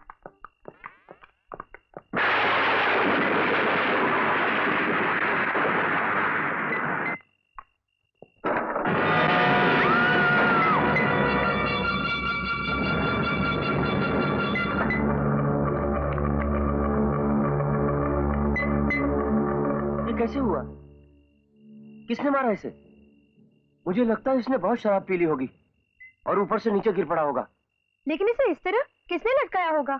ये कैसे हुआ? किसने मारा इसे? मुझे लगता है इसने बहुत शराब पी ली होगी और ऊपर से नीचे गिर पड़ा होगा। लेकिन इसे इस तरह किसने लटकाया होगा?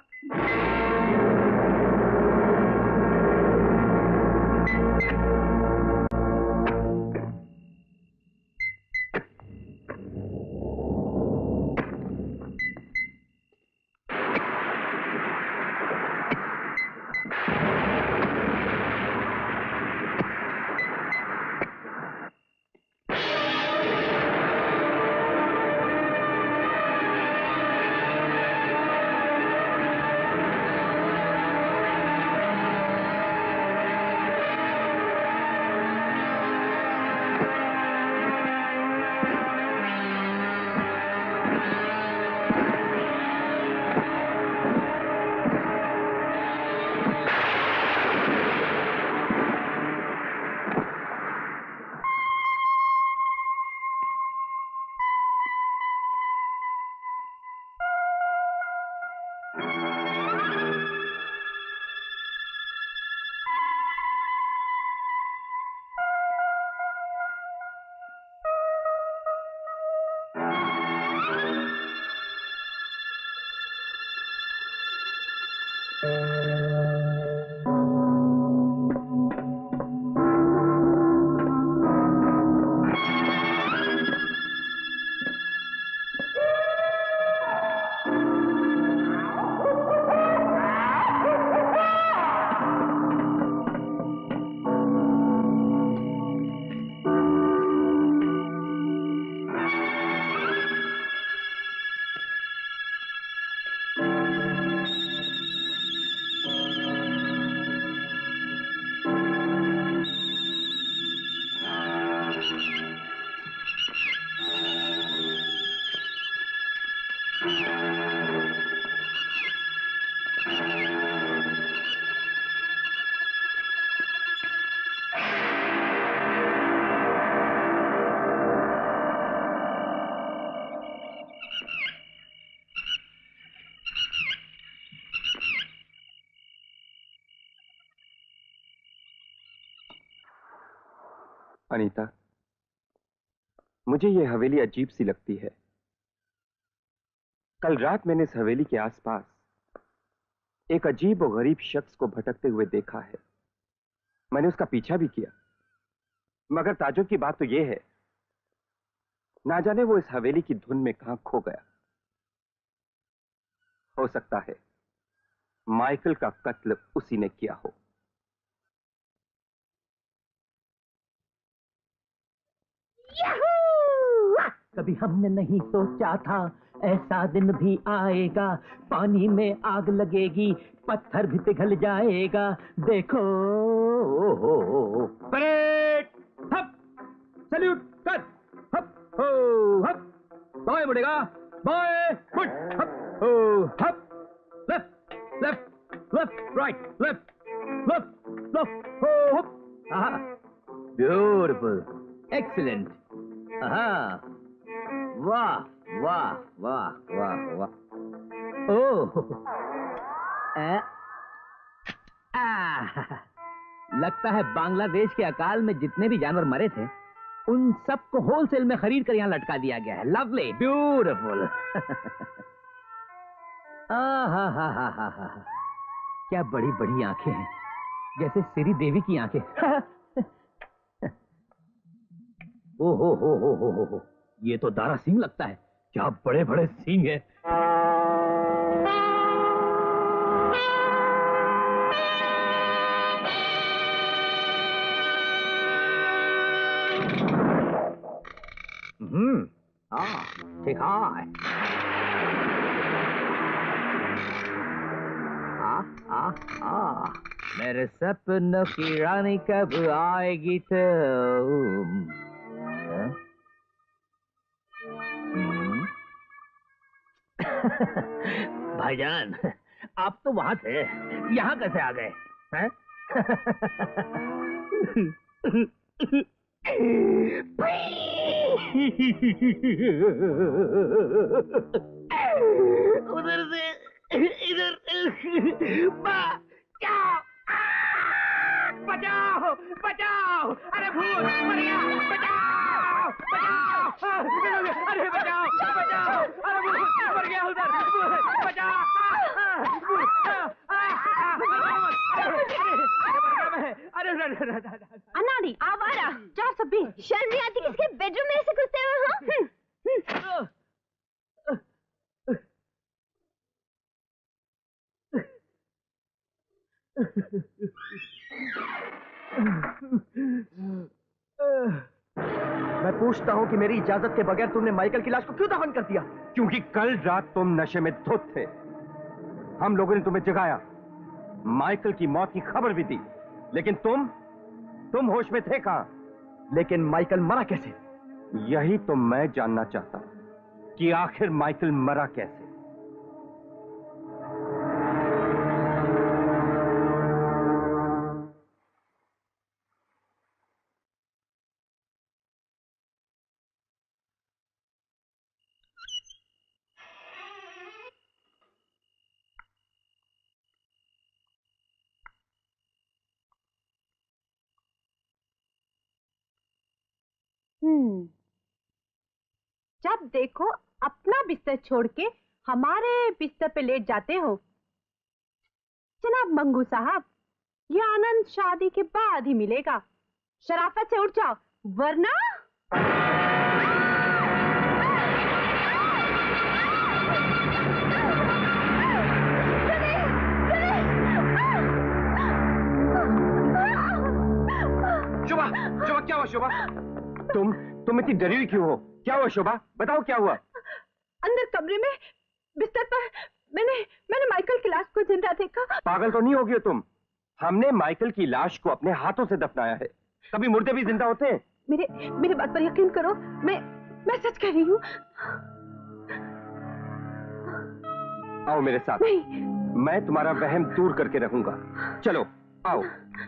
अनीता, मुझे ये हवेली अजीब सी लगती है। कल रात मैंने इस हवेली के आसपास एक अजीब और गरीब शख्स को भटकते हुए देखा है। मैंने उसका पीछा भी किया, मगर ताज्जुब की बात तो यह है, ना जाने वो इस हवेली की धुन में कहां खो गया। हो सकता है माइकल का कत्ल उसी ने किया हो। कभी हमने नहीं सोचा था ऐसा दिन भी आएगा, पानी में आग लगेगी, पत्थर भी पिघल जाएगा। देखो परेड, हप, सल्यूट कर, हप हो हप, बाएं मुड़ेगा, बाएं मुड़, हप हो हप, left left left, right left left left हो हप। ब्यूटीफुल, एक्सीलेंट, वाह वाह वाह वाह वाह। ओह, लगता है बांग्लादेश के अकाल में जितने भी जानवर मरे थे उन सबको होलसेल में खरीद कर यहाँ लटका दिया गया है। Lovely, beautiful. क्या बड़ी बड़ी आंखें हैं, जैसे श्री देवी की आंखें। ओ हो, ये तो दारा सिंह लगता है। क्या बड़े बड़े सिंह है। ठीक है। मेरे सपनों की रानी कब आएगी तुम? भाईजान, आप तो वहां थे, यहाँ कैसे आ गए हैं? उधर से इधर, बचाओ बचाओ, अरे भूत मर गया, बचाओ बचाओ, अरे बचाओ बचाओ, अरे भूत मर गया उधर, बचाओ। अनाड़ी आवारा 420, शर्म नहीं आती किसके बेडरूम में ऐसे घुसते हुए? हाँ, मैं पूछता हूँ कि मेरी इजाजत के बगैर तुमने माइकल की लाश को क्यों दफन कर दिया? क्योंकि कल रात तुम नशे में धुत थे। हम लोगों ने तुम्हें जगाया, माइकल की मौत की खबर भी दी, लेकिन तुम होश में थे कहां? लेकिन माइकल मरा कैसे? यही तो मैं जानना चाहता हूं कि आखिर माइकल मरा कैसे। जब देखो अपना बिस्तर छोड़ के हमारे बिस्तर पे लेट जाते हो। जनाब मंगू साहब, ये आनंद शादी के बाद ही मिलेगा। शराफत से उठ जाओ, वरना शोभा, शोभा क्या हुआ? शोभा, तुम इतनी डरी हुई क्यों हो? क्या हुआ शोभा, बताओ क्या हुआ? अंदर कमरे में बिस्तर पर मैंने माइकल की लाश को जिंदा देखा। पागल तो नहीं होगी हो तुम? हमने माइकल की लाश को अपने हाथों से दफनाया है। कभी मुर्दे भी जिंदा होते हैं? मेरे बात पर यकीन करो, मैं सच कह रही हूँ। आओ मेरे साथ। नहीं। मैं तुम्हारा वहम दूर करके रहूंगा। चलो आओ।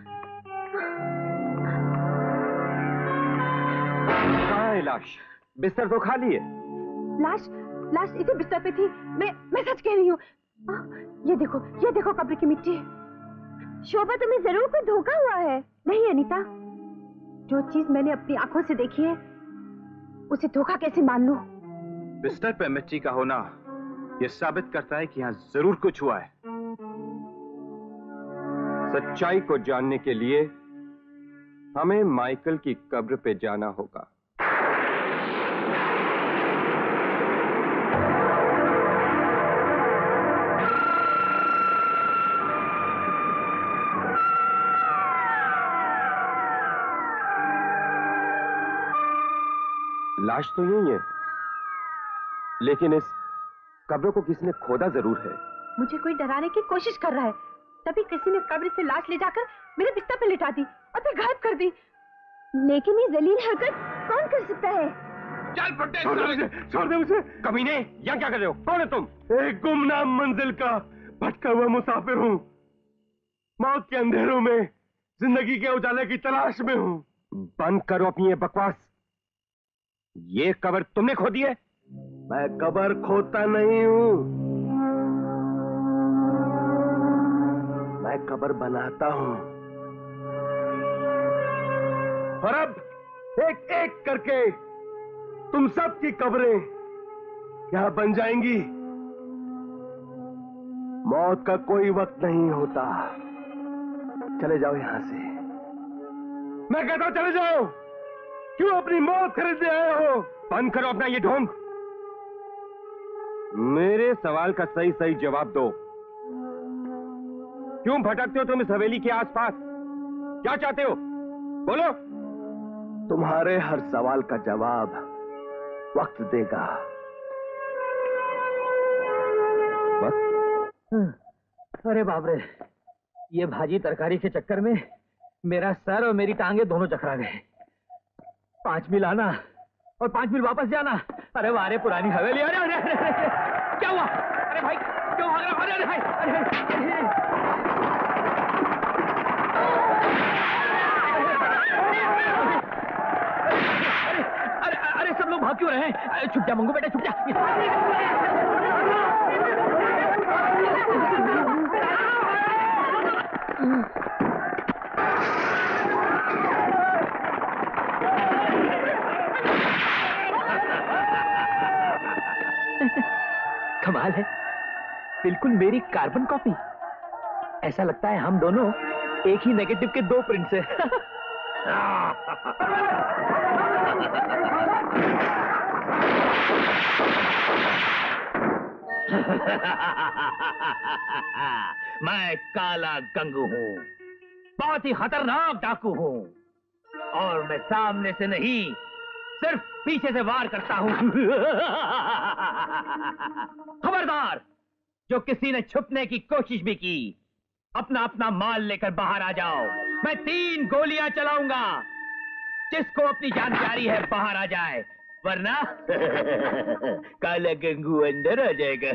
कहाँ है लाश? बिस्तर तो खाली है। लाश इसी बिस्तर पे थी। मैं सच कह रही हूँ। ये देखो कब्र की मिट्टी। शोभा, तुम्हें जरूर कोई धोखा हुआ है। नहीं अनीता, जो चीज मैंने अपनी आंखों से देखी है उसे धोखा कैसे मान लूं? बिस्तर पे मिट्टी का होना यह साबित करता है कि यहाँ जरूर कुछ हुआ है। सच्चाई को जानने के लिए हमें माइकल की कब्र पे जाना होगा। लाश तो यही है, लेकिन इस कब्र को किसी ने खोदा जरूर है। मुझे कोई डराने की कोशिश कर रहा है, तभी किसी ने कब्र से लाश ले जाकर मेरे बिस्तर पे लिटा दी और फिर गायब कर दी। लेकिन ये जलील हरकत कौन कर सकता है? चल फटे, छोड़ दे मुझे। कमीने, यहाँ क्या कर रहे हो? कौन है तुम? एक गुमनाम मंजिल का भटका हुआ मुसाफिर हूँ। मौत के अंधेरों में जिंदगी के उजाले की तलाश में हूँ। बंद करो अपनी ये बकवास। ये कब्र तुमने खोदी है? मैं कब्र खोदता नहीं हूँ, मैं कब्र बनाता हूँ। और अब एक एक करके तुम सब की कब्रें यहां बन जाएंगी। मौत का कोई वक्त नहीं होता। चले जाओ यहां से। मैं कहता हूं चले जाओ। क्यों अपनी मौत खरीदने आए हो? बंद करो अपना ये ढोंग। मेरे सवाल का सही सही जवाब दो। क्यों भटकते हो तुम इस हवेली के आसपास? क्या चाहते हो? बोलो। तुम्हारे हर सवाल का जवाब वक्त देगा। वक्त? अरे बाप रे, ये भाजी तरकारी के चक्कर में मेरा सर और मेरी टांगे दोनों चकरा गए। 5 मील आना और 5 मील वापस जाना। अरे वाह रे पुरानी हवेली। अरे अरे अरे, अरे, अरे क्या हुआ? अरे भाई क्यों भाग रहे हो? अरे अरे भाई, अरे, अरे, अरे सब लोग भाग क्यों रहे हैं? छुप जा मंगू बेटा, छुप जा। कमाल है, बिल्कुल मेरी कार्बन कॉपी। ऐसा लगता है हम दोनों एक ही नेगेटिव के 2 प्रिंट्स हैं। मैं काला गंगू हूँ, बहुत ही खतरनाक डाकू हूँ, और मैं सामने से नहीं सिर्फ पीछे से वार करता हूँ। खबरदार, जो किसी ने छुपने की कोशिश भी की, अपना अपना माल लेकर बाहर आ जाओ। मैं 3 गोलियां चलाऊंगा। जिसको अपनी जान प्यारी है बाहर आ जाए, वरना काला गंगू अंदर आ जाएगा।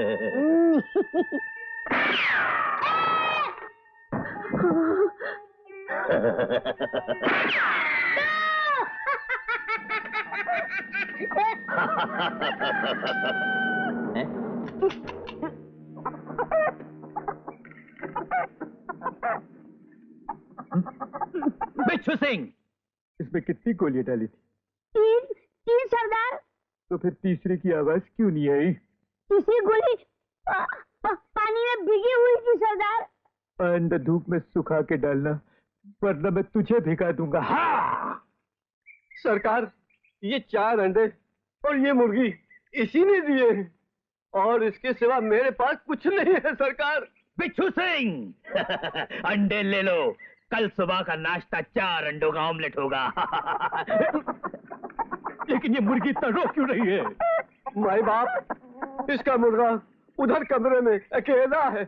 बिच्छू सिंह, इसमें कितनी गोलियां डाली थी? 3 सरदार। तो फिर तीसरे की आवाज क्यों नहीं आई? तीसरी गोली पानी में भीगी हुई थी सरदार। अंदर धूप में सुखा के डालना, वरना मैं तुझे भिगा दूंगा। हाँ सरकार, ये 4 अंडे और ये मुर्गी इसी ने दिए, और इसके सिवा मेरे पास कुछ नहीं है सरकार। बिच्छू सिंह, अंडे ले लो। कल सुबह का नाश्ता 4 अंडों का ऑमलेट होगा। लेकिन ये मुर्गी तड़ो क्यों रही है? माई बाप, इसका मुर्गा उधर कमरे में अकेला है।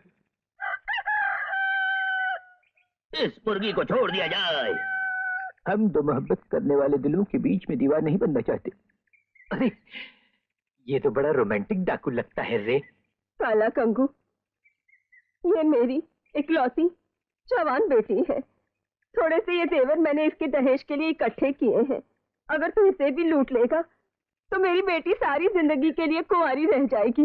इस मुर्गी को छोड़ दिया जाए। हम दो मोहब्बत करने वाले दिलों के बीच में दीवार नहीं बनना चाहते। अरे ये तो बड़ा रोमांटिक डाकू लगता है रे। काला कंगू, ये मेरी इकलौती जवान बेटी है। थोड़े से ये जेवर मैंने इसके दहेज के लिए इकट्ठे किए हैं। अगर तू इसे भी लूट लेगा तो मेरी बेटी सारी जिंदगी के लिए कुंवारी रह जाएगी।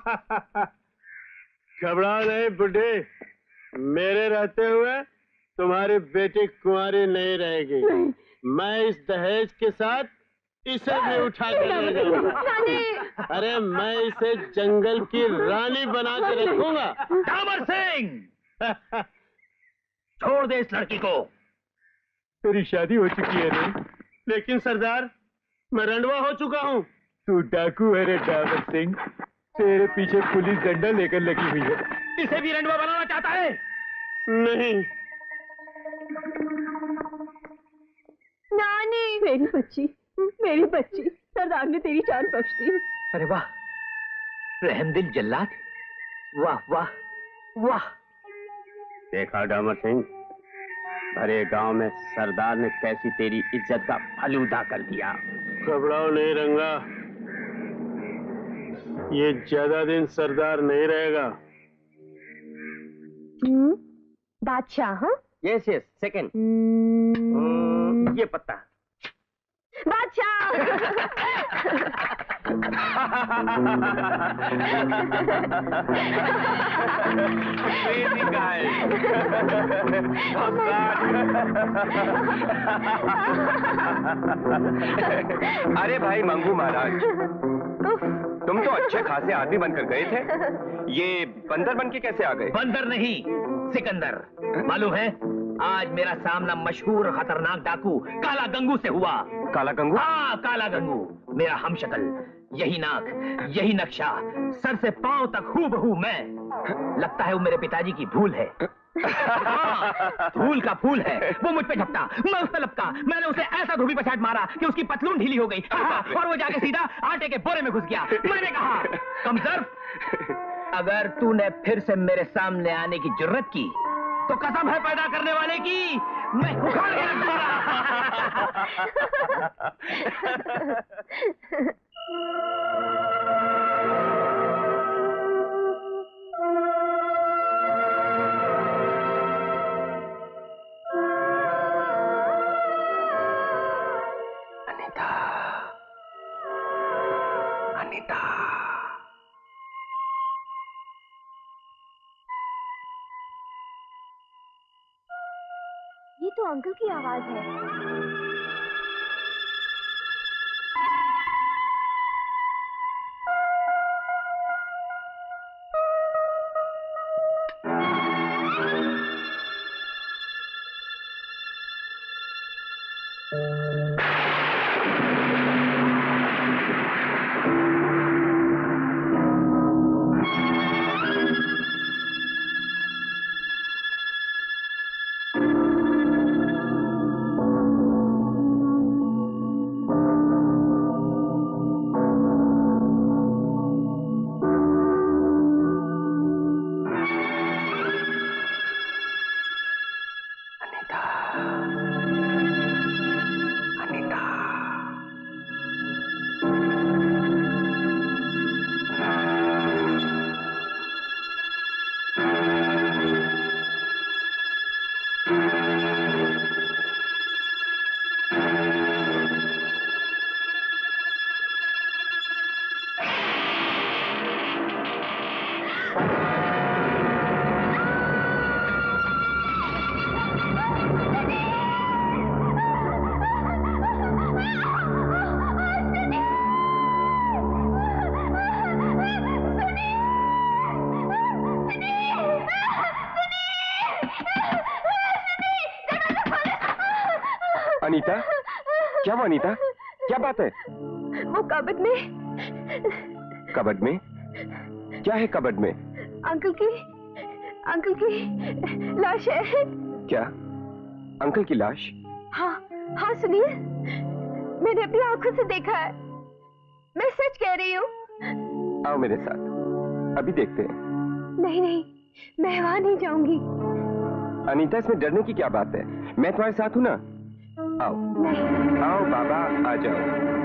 घबरा नहीं बुढ़े, मेरे रहते हुए तुम्हारी बेटी कुंवारी नहीं रहेगी। नहीं, मैं इस दहेज के साथ इसे भी उठा के ले जाऊंगा। अरे मैं इसे जंगल की रानी बना के रखूंगा। डामर सिंह, छोड़ दे इस लड़की को। तेरी शादी हो चुकी है रे। लेकिन सरदार, मैं रंडवा हो चुका हूँ। तू डाकू है रे डामर सिंह, तेरे पीछे पुलिस डंडा लेकर लगी हुई है। इसे भी रंडवा बनाना चाहता है? नहीं। नानी, मेरी बच्ची, सरदार ने तेरी जान बख्श दी। अरे वाह, रहमदिल जल्लाद, वाह वाह वाह। देखा डामर सिंह, भरे गांव में सरदार ने कैसी तेरी इज्जत का फलूदा कर दिया। घबराओ नहीं रंगा, ये ज्यादा दिन सरदार नहीं रहेगा। बादशाह? हाँ, यस यस, सेकंड। ये पत्ता। बादशाह। अरे भाई मंगू महाराज, तुम तो अच्छे खासे आदमी बनकर गए थे, ये बंदर बन के कैसे आ गए? बंदर नहीं, सिकंदर। मालूम है, आज मेरा सामना मशहूर और खतरनाक डाकू काला गंगू से हुआ। काला गंगू? हाँ, काला गंगू, मेरा हमशक्ल, यही नाक, यही नक्शा, सर से पांव तक हूबहू मैं। लगता है वो मेरे पिताजी की भूल है। हाँ, धूल का फूल है। वो मुझ पे झपटा, मैं उस पे लपका। मैंने उसे ऐसा धोबी पछाड़ मारा कि उसकी पतलून ढीली हो गई। और वो जाके सीधा आटे के बोरे में घुस गया। मैंने कहा, कमजोर, अगर तूने फिर से मेरे सामने आने की जुर्रत की तो कसम है पैदा करने वाले की, मैं उखाड़ के रख दूंगा। अनीता, अनीता। ये तो अंकल की आवाज है। अनीता, क्या हुआ अनीता? क्या बात है? वो कबर्ड में। कबर्ड में? क्या है कबर्ड में? अंकल की लाश है। क्या? अंकल की लाश? हाँ हाँ, सुनिए, मैंने अपनी आंखों से देखा है, मैं सच कह रही हूँ। आओ मेरे साथ, अभी देखते हैं। नहीं नहीं, मैं वहां नहीं जाऊंगी। अनीता, इसमें डरने की क्या बात है? मैं तुम्हारे साथ हूँ ना। आओ आओ बाबा, आ जाओ।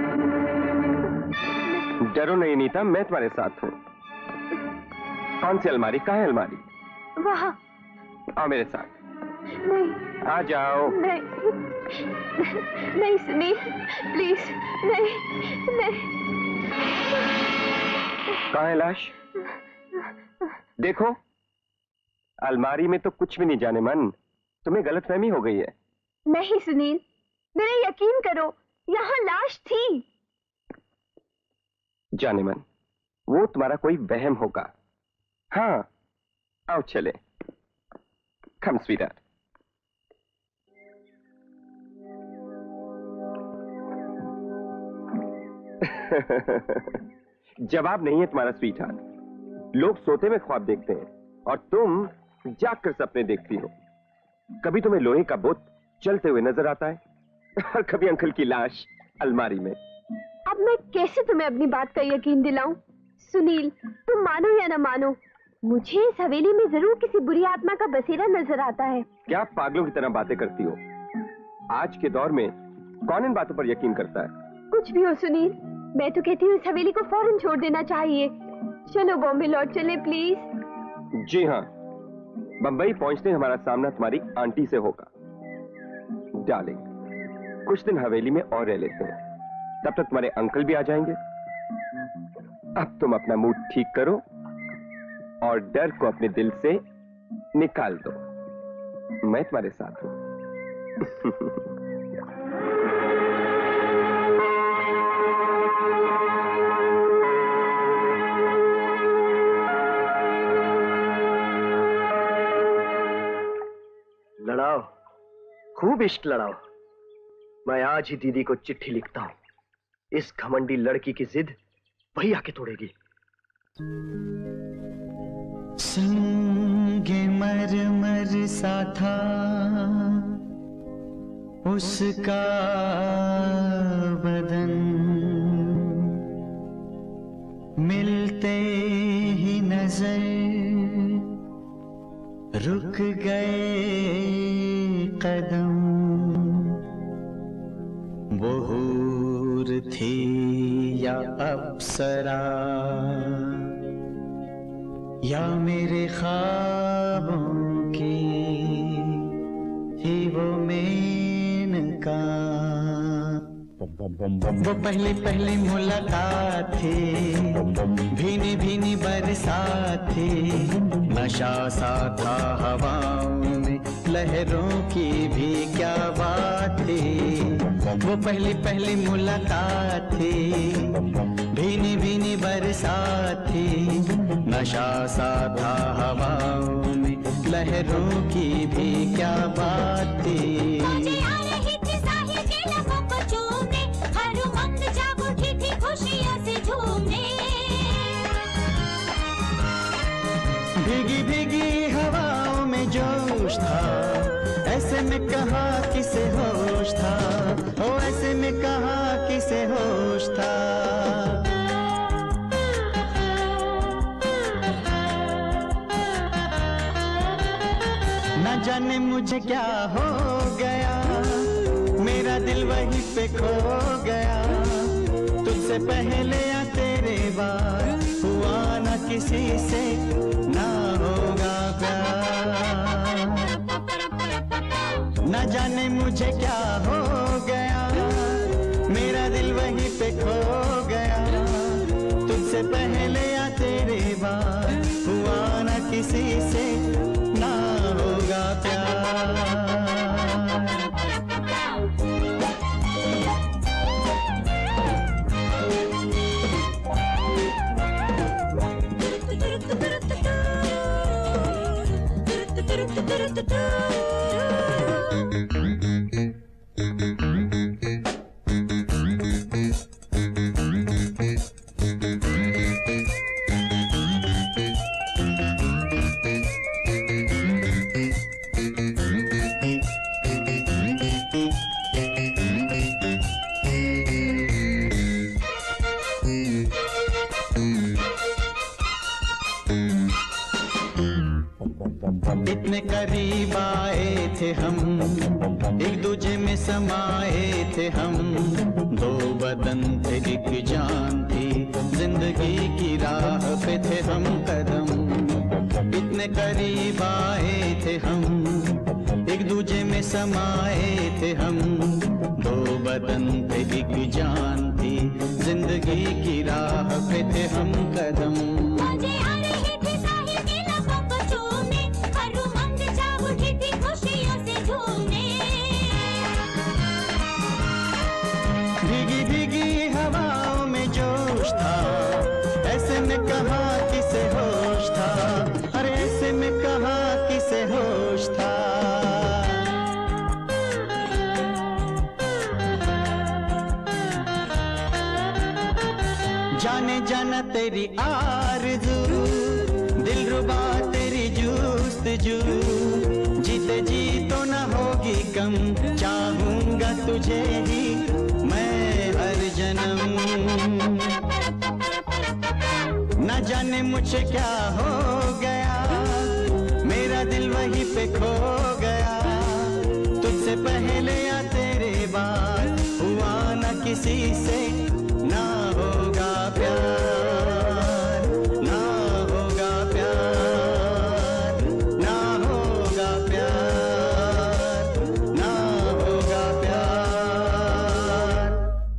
डरो नहीं अनीता, मैं तुम्हारे साथ हूँ। कौन सी अलमारी? कहाँ है अलमारी? वहाँ। आओ मेरे साथ। नहीं, आ जाओ। नहीं नहीं सुनी, प्लीज, नहीं नहीं। कहाँ है लाश? देखो, अलमारी में तो कुछ भी नहीं। जाने मन, तुम्हें गलतफहमी हो गई है। नहीं सुनील, मेरा यकीन करो, यहाँ लाश थी। जाने मन, वो तुम्हारा कोई वहम होगा। हाँ, आओ चले। Come sweetheart. जवाब नहीं है तुम्हारा स्वीटहार्ट। लोग सोते में ख्वाब देखते हैं और तुम जागकर सपने देखती हो। कभी तुम्हें लोहे का बुत चलते हुए नजर आता है और कभी अंकल की लाश अलमारी में। अब मैं कैसे तुम्हें अपनी बात का यकीन दिलाऊं? सुनील, तुम मानो या ना मानो, मुझे इस हवेली में जरूर किसी बुरी आत्मा का बसेरा नजर आता है। क्या पागलों की तरह बातें करती हो? आज के दौर में कौन इन बातों पर यकीन करता है? कुछ भी हो सुनील, मैं तो कहती हूँ इस हवेली को फौरन छोड़ देना चाहिए। चलो बॉम्बे लौट चले प्लीज। जी हाँ, बंबई पहुंचते हमारा सामना तुम्हारी आंटी से होगा। डार्लिंग, कुछ दिन हवेली में और रह लेते हैं, तब तक तुम्हारे अंकल भी आ जाएंगे। अब तुम अपना मूड ठीक करो और डर को अपने दिल से निकाल दो। मैं तुम्हारे साथ हूं। लड़ाओ, खूब इश्क लड़ाओ। मैं आज ही दीदी को चिट्ठी लिखता हूं। इस घमंडी लड़की की जिद वही आके तोड़ेगी। संगे मरमर सा था उसका बदन, मिलते ही नजर रुक गए कदम। वो हूर थी या अप्सरा या मेरे ख्वाबों की थी वो मेनका। वो पहली पहली मुलाकात थी, भीनी भीनी बरसात थी, नशा सा था हवाओं में, लहरों की भी क्या बात थी। वो पहली पहली मुलाकात थी, भीनी भीनी बरसात थी, नशा सा था हवाओं में, लहरों की भी क्या बात थी। भीगी भीगी हवाओं में जोश था, ऐसे में कहा किसे होश था, ओ ऐसे में कहा किसे होश था। न जाने मुझे क्या हो गया, मेरा दिल वहीं पे खो गया। तुझसे पहले या तेरे बाद हुआ न किसी से ना होगा प्यार। न जाने मुझे क्या हो गया, मेरा दिल वहीं पे खो गया। तुझसे पहले या तेरे बाद हुआ न किसी से ना होगा प्यार। इतने करीब आए थे हम, एक दूजे में समाए थे हम, दो बदन थे एक जान थी, जिंदगी की राह पे थे हम कदम। इतने करीब आए थे हम, एक दूजे में समाए थे हम, दो बदन थे एक जान थी, जिंदगी की राह पे थे हम कदम। जाने जाना तेरी आरज़ू, दिलरुबा तेरी जुस्तजू, जीते जी तो न होगी कम, चाहूंगा तुझे ही मैं हर जन्म। न जाने मुझे क्या हो गया, मेरा दिल वहीं पे खो गया, तुझसे पहले या तेरे बाद हुआ न किसी से, ना होगा प्यार, ना होगा प्यार, ना होगा प्यार, ना होगा प्यार।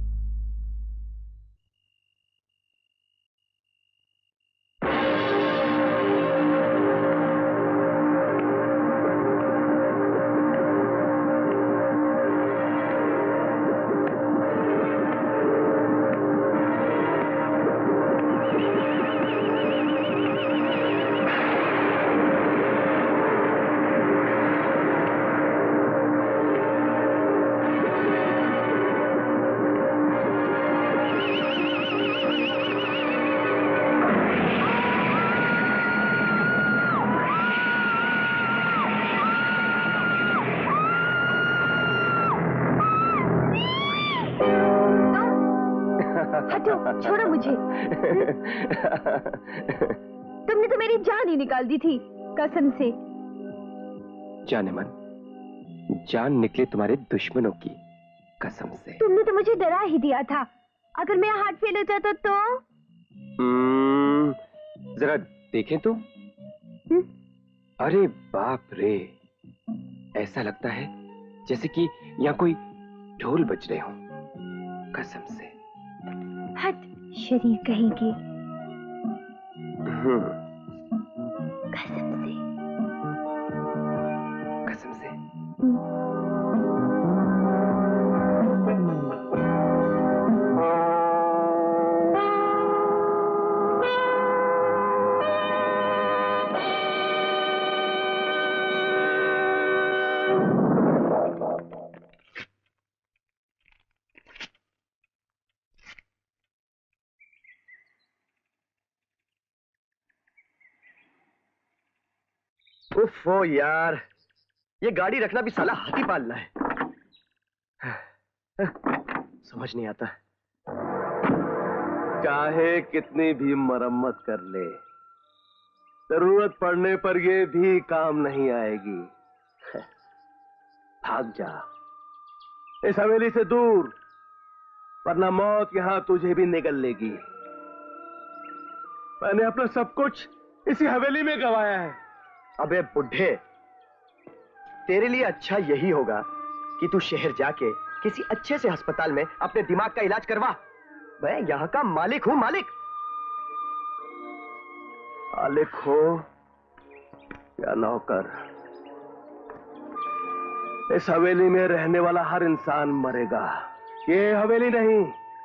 हटो, छोड़ो मुझे। तुमने तो मेरी जान ही निकाल दी थी, कसम से। जाने मन, जान निकले तुम्हारे दुश्मनों की कसम से। तुमने तो मुझे डरा ही दिया था, अगर मेरा हार्ट फेल हो जाता तो। जरा देखें तो। अरे बाप रे, ऐसा लगता है जैसे कि यहाँ कोई ढोल बज रहे हो, कसम से। हट, शरीर कहेंगे। कसम से, कसम से। उफ़ यार, ये गाड़ी रखना भी साला हाथी पालना है। समझ नहीं आता। चाहे कितनी भी मरम्मत कर ले, जरूरत पड़ने पर ये भी काम नहीं आएगी। भाग जा इस हवेली से दूर, वरना मौत यहां तुझे भी निगल लेगी। मैंने अपना सब कुछ इसी हवेली में गंवाया है। अबे बुढ़े, तेरे लिए अच्छा यही होगा कि तू शहर जाके किसी अच्छे से अस्पताल में अपने दिमाग का इलाज करवा। मैं यहाँ का मालिक हूँ, मालिक। मालिक हो या नौकर, इस हवेली में रहने वाला हर इंसान मरेगा। ये हवेली नहीं,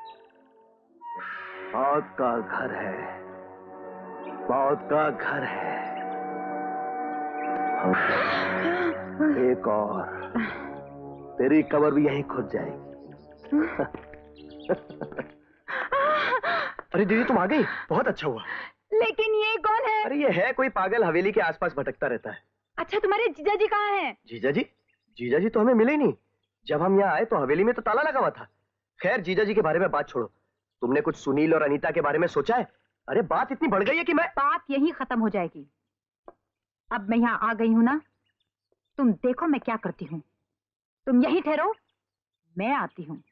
मौत का घर है, मौत का घर है। एक और, तेरी कब्र भी यहीं खुद जाएगी। अरे दीदी, तुम आ गई, बहुत अच्छा हुआ। लेकिन ये कौन है? अरे ये है कोई पागल, हवेली के आसपास भटकता रहता है। अच्छा, तुम्हारे जीजा जी कहाँ हैं? जीजा जी? जीजा जी तो हमें मिले ही नहीं। जब हम यहाँ आए तो हवेली में तो ताला लगा हुआ था। खैर, जीजा जी के बारे में बात छोड़ो, तुमने कुछ सुनील और अनीता के बारे में सोचा है? अरे बात इतनी बढ़ गई है कि मैं... बात यहीं खत्म हो जाएगी। अब मैं यहाँ आ गई हूँ ना, तुम देखो मैं क्या करती हूँ। तुम यहीं ठहरो, मैं आती हूँ।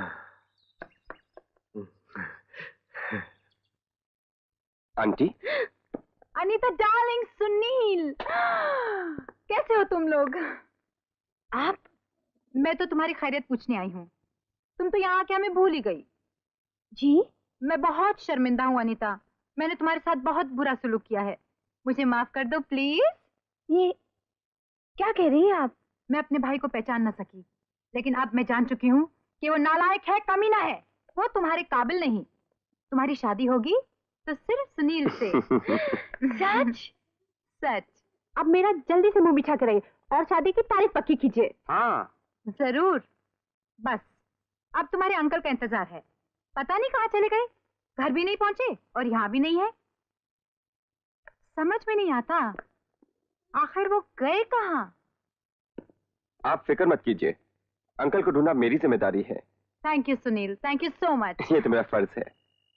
आंटी, अनीता डार्लिंग, सुनील, कैसे हो तुम लोग? आप? मैं तो तुम्हारी खैरियत पूछने आई हूँ। तुम तो यहाँ आके हमें भूल ही गई। जी, मैं बहुत शर्मिंदा हूँ अनीता, मैंने तुम्हारे साथ बहुत बुरा सलूक किया है, मुझे माफ कर दो प्लीज। ये क्या कह रही हैं आप? मैं अपने भाई को पहचान न सकी, लेकिन अब मैं जान चुकी हूँ कि वो नालायक है, कमीना है, वो तुम्हारे काबिल नहीं। तुम्हारी शादी होगी तो सिर्फ सुनील से। सच? सच। अब मेरा जल्दी से मुंह बिछा कर रहिए और शादी की तारीख पक्की कीजिए। हाँ जरूर। बस अब तुम्हारे अंकल का इंतजार है, पता नहीं कहाँ चले गए। घर भी नहीं पहुंचे और यहाँ भी नहीं है। समझ में नहीं आता आखिर वो गए कहाँ। आप फिक्र मत कीजिए, अंकल को ढूंढना मेरी जिम्मेदारी है। Thank you Sunil, thank you so much. ये तो मेरा फर्ज है।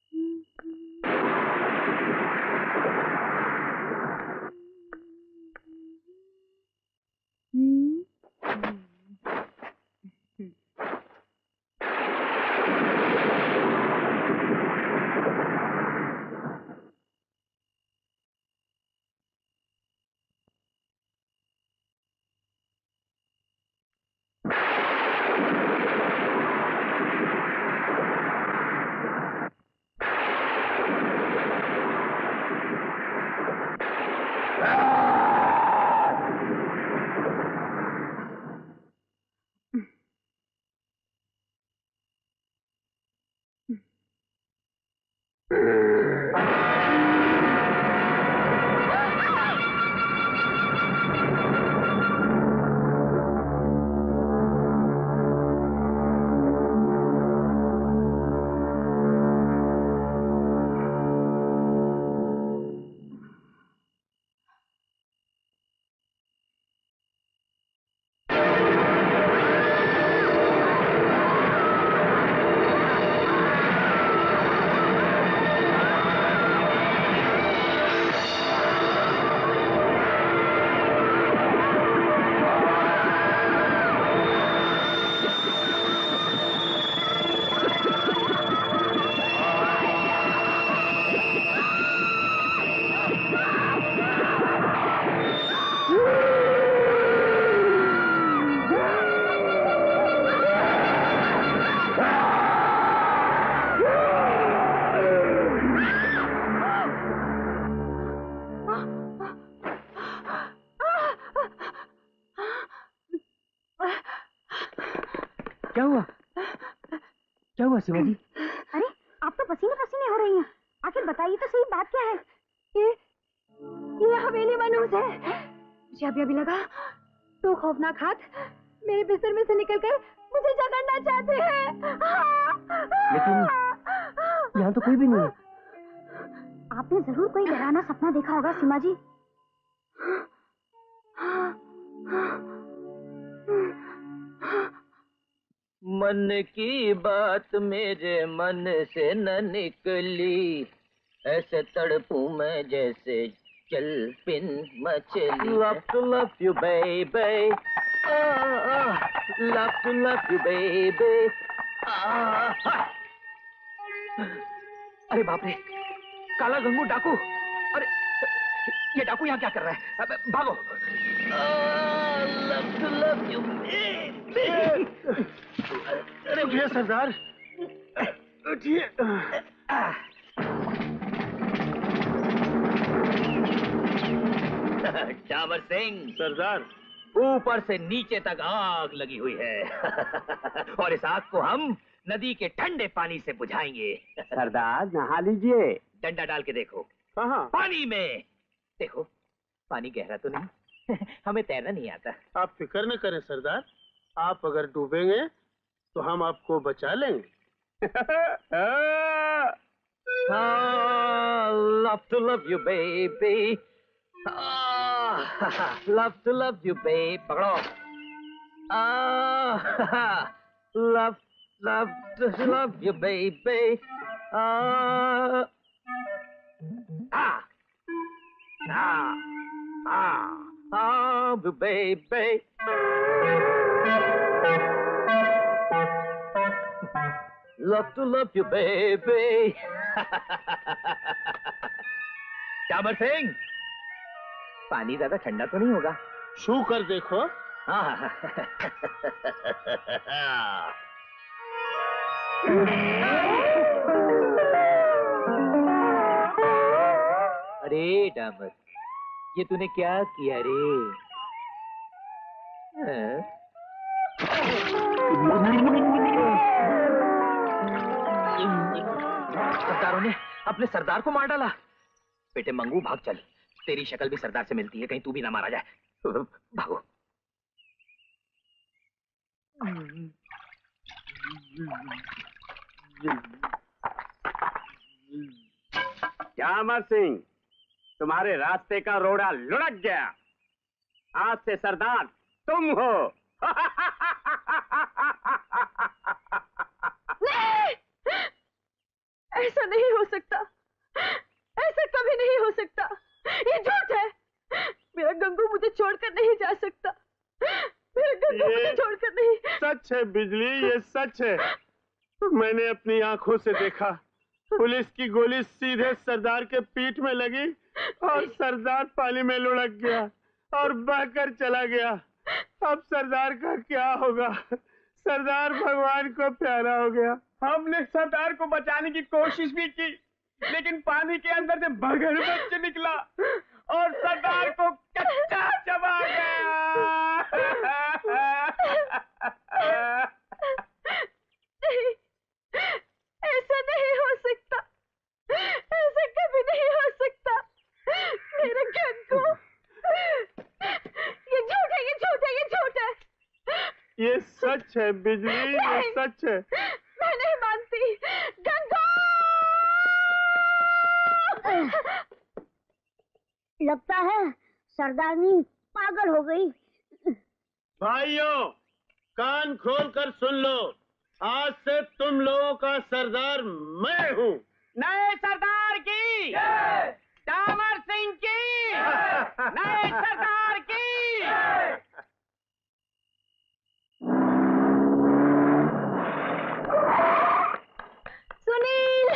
क्या हुआ? क्या हुआ शिवाजी? अरे आप तो पसीने पसीने हो रही हैं। आखिर बताइए तो सही बात क्या है? ये हवेली मनूस है। मुझे अभी लगा तो खौफनाक हाथ मेरे बिस्तर में से निकलकर मुझे जगाना चाहते हैं। लेकिन यहाँ तो कोई भी नहीं है। आपने जरूर कोई डरावना सपना देखा होगा सीमा जी। मन की बात मेरे मन से न निकली, ऐसे तड़पूं मैं जैसे चल पिन मछली। Love to love you baby, love to love you baby। अरे बाप रे, काला गंगू डाकू! अरे ये डाकू यहाँ क्या कर रहा है? भागो! Love to love you baby। अरे उठिए सरदार, उठिए। डामर सिंह सरदार, ऊपर से नीचे तक आग लगी हुई है और इस आग को हम नदी के ठंडे पानी से बुझाएंगे। सरदार नहा लीजिए। डंडा डाल के देखो। कहाँ? पानी में देखो, पानी गहरा तो नहीं। हमें तैरना नहीं आता। आप फिक्र न करें सरदार, आप अगर डूबेंगे तो हम आपको बचा लेंगे। Love to love you baby, love to love you baby। पकड़ो। love to love you baby। baby। Love to love you baby। डामर सिंह, पानी ज्यादा ठंडा तो नहीं होगा? छू कर देखो। हाँ। अरे डामर, ये तूने क्या किया रे? सरदारों ने अपने सरदार को मार डाला। बेटे मंगू भाग चल, तेरी शक्ल भी सरदार से मिलती है, कहीं तू भी ना मारा जाए। भागो। डामर सिंह, तुम्हारे रास्ते का रोड़ा लुढ़क गया। आज से सरदार तुम हो। नहीं! ऐसा नहीं हो सकता, ऐसा कभी नहीं हो सकता। ये झूठ है। मेरा गंगू मुझे छोड़कर नहीं जा सकता। मेरा गंगू मुझे छोड़कर नहीं। सच है बिजली, ये सच है। मैंने अपनी आंखों से देखा। पुलिस की गोली सीधे सरदार के पीठ में लगी और सरदार पानी में लुढ़क गया और बहकर चला गया। अब सरदार का क्या होगा? सरदार भगवान को प्यारा हो गया। हमने सरदार को बचाने की कोशिश भी की, लेकिन पानी के अंदर से बगैर बच्चे निकला और सरदार को कच्चा चबा गया। नहीं, ऐसा नहीं हो सकता, ऐसा कभी नहीं हो सकता। मेरे गंगू, ये झूठ है, ये झूठ है, ये झूठ है। ये सच है बिजली, ये सच है। मैं नहीं मानती। गंगू! लगता है सरदारनी पागल हो गई। भाइयों, कान खोल कर सुन लो। आज से तुम लोगों का सरदार मैं हूँ। नए सरदार की, डामर सिंह की, नए सरदार की। सुनील!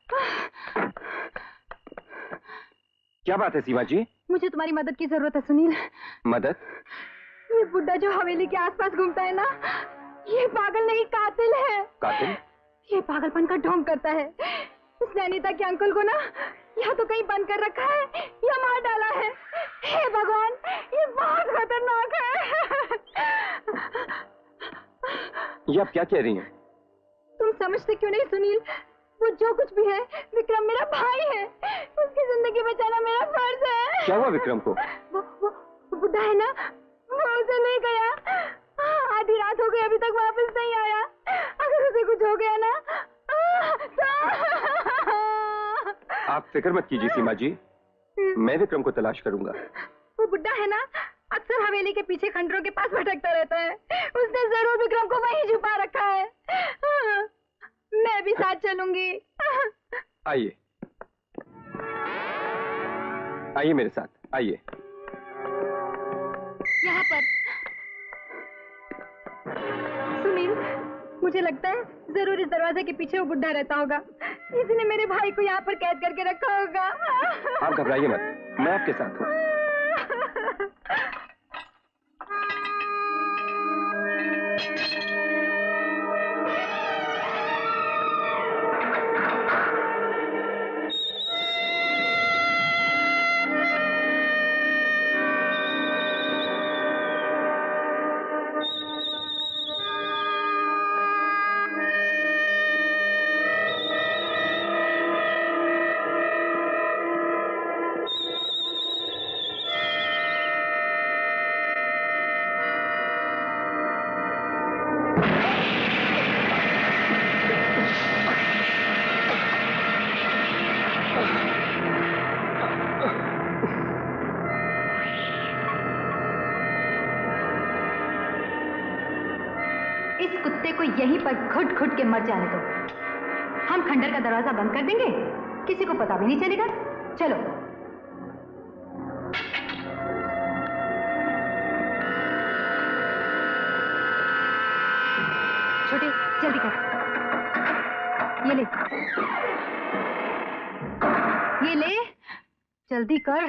क्या बात है सीमा जी? मुझे तुम्हारी मदद की जरूरत है सुनील। मदद? ये बुड्ढा जो हवेली के आसपास घूमता है ना, ये पागल नहीं, कातिल है। कातिल? ये पागलपन का ढोंग करता है। इसने अनीता के अंकल को ना या तो कहीं बंद कर रखा है या मार डाला है। हे भगवान, ये बहुत खतरनाक है। ये आप क्या कह रही हैं? तुम समझते क्यों नहीं सुनील? वो जो कुछ भी है, विक्रम मेरा भाई है। उसकी जिंदगी बचाना मेरा फर्ज है। क्या हुआ विक्रम को? वो बुड्ढा है ना, वो उसे ले गया। आधी रात हो गई, अभी तक वापस नहीं आया। अगर उसे कुछ हो गया ना तो... आप फिक्र मत कीजिए सीमा जी, मैं विक्रम को तलाश करूंगा। वो बुड्ढा है ना, अक्सर हवेली के पीछे खंडरों के पास भटकता रहता है। उसने जरूर विक्रम को वहीं छुपा रखा है। मैं भी साथ चलूंगी। आइए आइए मेरे साथ, आइए। यहाँ पर सुनील, मुझे लगता है जरूर इस दरवाजे के पीछे वो बुड्ढा रहता होगा। किसी ने मेरे भाई को यहाँ पर कैद करके रखा होगा। आप घबराइए मत, मैं आपके साथ हूँ। यहीं पर घुट घुट के मर जाने दो। हम खंडर का दरवाजा बंद कर देंगे, किसी को पता भी नहीं चलेगा। चलो। छोटे, जल्दी कर। ये ले, ये ले, जल्दी कर।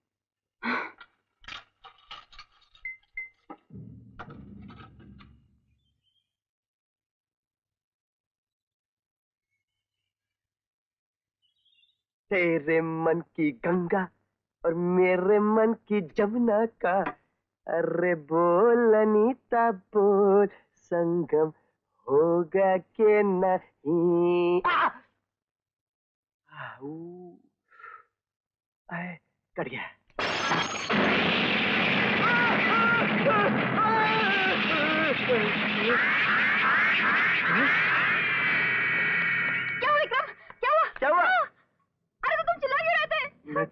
तेरे मन की गंगा और मेरे मन की जमुना का, अरे बोल अनीता बोल, संगम होगा के नहीं। कट गया। क्या हुआ विक्रम? क्या हुआ? क्या हुआ? अरे तो तुम चिल्ला क्यों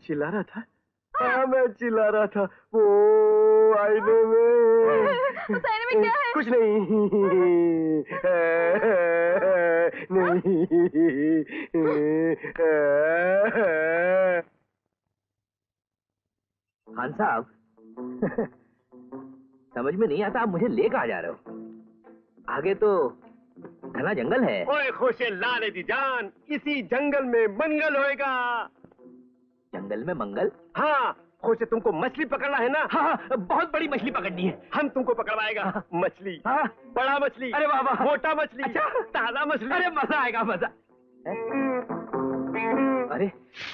चिल्ला रहा था? हाँ मैं चिल्ला रहा था वो आईने में। उस आईने में क्या है? कुछ नहीं। खान साहब समझ में नहीं आता आप मुझे ले कहाँ जा रहे हो? आगे तो घना जंगल है। ओए खोशे लाले दी जान, इसी जंगल में मंगल होएगा। जंगल में मंगल? हाँ खोशे, तुमको मछली पकड़ना है ना? हाँ बहुत बड़ी मछली पकड़नी है। हम तुमको पकड़वाएगा। मछली? हाँ बड़ा मछली? अरे वाह वाह। मोटा मछली? अच्छा ताजा मछली? अरे मजा आएगा मजा। अरे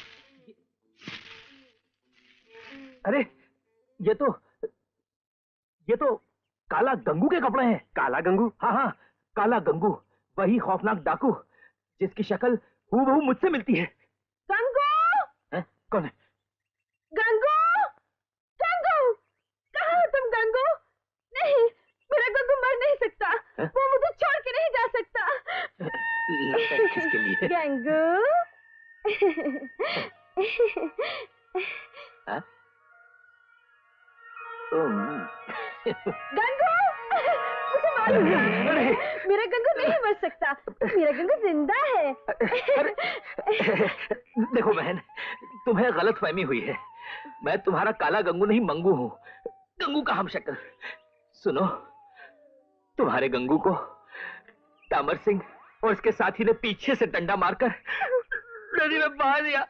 अरे ये तो काला गंगू के कपड़े हैं। काला गंगू? हाँ हाँ काला गंगू, वही खौफनाक डाकू जिसकी शक्ल हूबहू मुझसे मिलती है। गंगू! कौन है? गंगू! गंगू! कहाँ हो तुम गंगू? नहीं, मेरा गंगू मर नहीं सकता। वो मुझे छोड़ के नहीं जा सकता। किसके लिए? गंगू! गंगू! मुझे मालूम है, मेरा गंगू नहीं मर सकता। मेरा गंगू जिंदा है। देखो बहन, तुम्हें गलतफहमी हुई है। मैं तुम्हारा काला गंगू नहीं मंगू हूँ, गंगू का हमशक्ल। सुनो, तुम्हारे गंगू को तामर सिंह और उसके साथी ने पीछे से डंडा मारकर नदी में बहा दिया।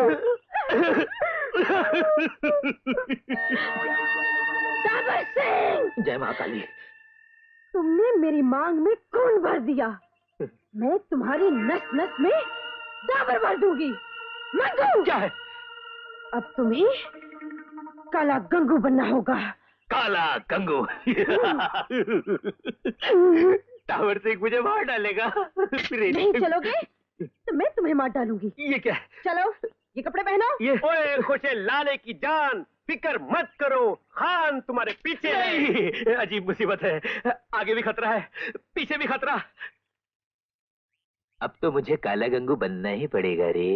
तामर सिंह! जय महाकाली। तुमने मेरी मांग में खून भर दिया। मैं तुम्हारी नस नस में दावर भर दूंगी। मंगू! क्या है? अब तुम्हें काला गंगू बनना होगा। काला गंगू। टावर सिंह मुझे मार डालेगा। नहीं चलोगे तो मैं तुम्हें मार डालूंगी। ये क्या? चलो ये कपड़े पहनो। ओए खोशे लाले की जान, फिक्र मत करो, खान तुम्हारे पीछे है। अजीब मुसीबत है, आगे भी खतरा है, पीछे भी खतरा। अब तो मुझे काला गंगू बनना ही पड़ेगा रे।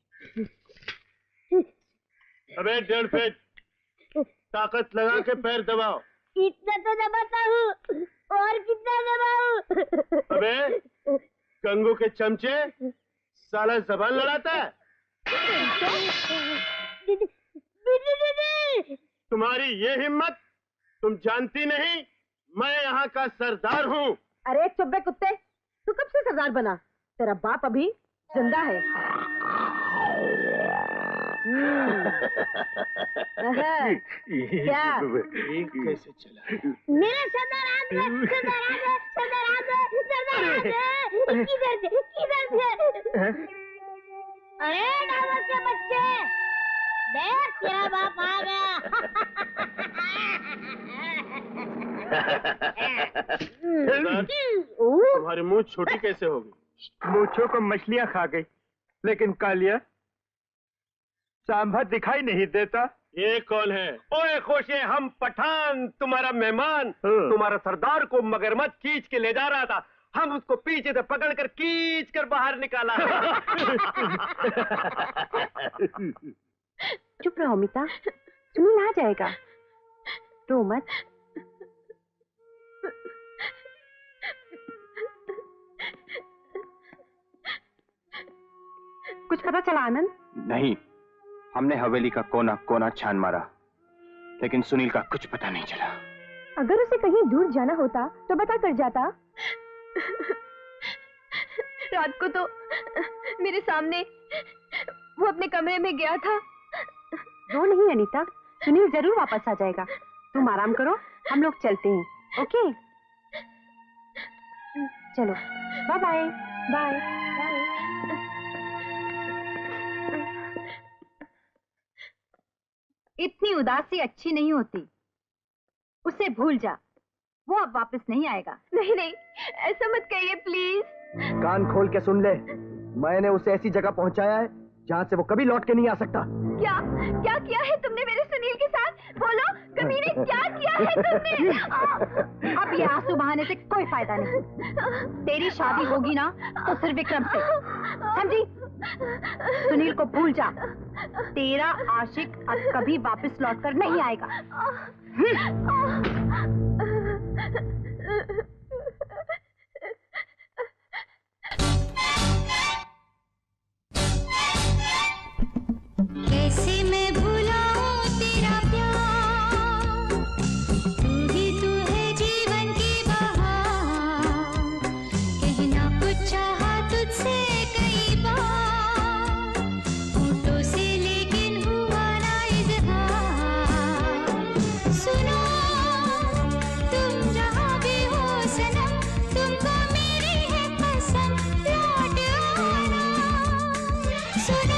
अबे 1.5 फीट ताकत लगा के पैर दबाओ। इतना तो दबाता हूँ, और कितना दबाऊं? अबे गंगू के चमचे, साला जबान लड़ाता है। दीदी! तुम्हारी ये हिम्मत, तुम जानती नहीं मैं यहाँ का सरदार हूँ। अरे चुप बे कुत्ते, तू कब से सरदार बना? तेरा बाप अभी जिंदा है। क्या? कैसे चला? मेरा सरदार आ गया, सरदार आ गया, सरदार आ गया, सरदार आ गया। किधर से? अरे डावर के बच्चे, देख तेरा बाप आ गया। तुम्हारी मुंह छोटी कैसे होगी? मूंछों को मछलियां खा गई, लेकिन कालिया सांभर दिखाई नहीं देता। ये कौन है? ओए खोशे, हम पठान, तुम्हारा मेहमान। तुम्हारा सरदार को मगरमच्छ खींच के ले जा रहा था, हम उसको पीछे से पकड़कर खींच कर बाहर निकाला। चुप रहो अमिता, सुनील आ जाएगा। रो मत। कुछ पता चला आनंद? नहीं, हमने हवेली का कोना कोना छान मारा, लेकिन सुनील का कुछ पता नहीं चला। अगर उसे कहीं दूर जाना होता तो बता कर जाता। रात को तो मेरे सामने वो अपने कमरे में गया था। रो नहीं अनीता, सुनील जरूर वापस आ जाएगा। तुम आराम करो, हम लोग चलते हैं। ओके चलो, बाय बाय। Bye bye. इतनी उदासी अच्छी नहीं होती, उसे भूल जा, वो अब वापस नहीं आएगा। नहीं नहीं, ऐसा मत कहिए प्लीज। कान खोल के सुन ले, मैंने उसे ऐसी जगह पहुंचाया है जहां से वो कभी लौट के नहीं आ सकता। क्या क्या किया है तुमने मेरे सुनील के साथ? बोलो कमीने, क्या किया है तुमने? अब ये आंसू बहाने से कोई फायदा नहीं। तेरी शादी होगी ना तो सिर्फ विक्रम से, समझी? सुनील को भूल जा। तेरा आशिक अब कभी वापस लौटकर नहीं आएगा। कैसे मैं भुलाऊं तेरा प्यार, तू ही तू है जीवन की बहार। कहना कुछ चाहा तुझसे कई बार, होठों से लेकिन हुआ ना इज़हार। सुनो तुम जहाँ भी हो सनम, तुमको मेरी है कसम, लौट आना। सुनो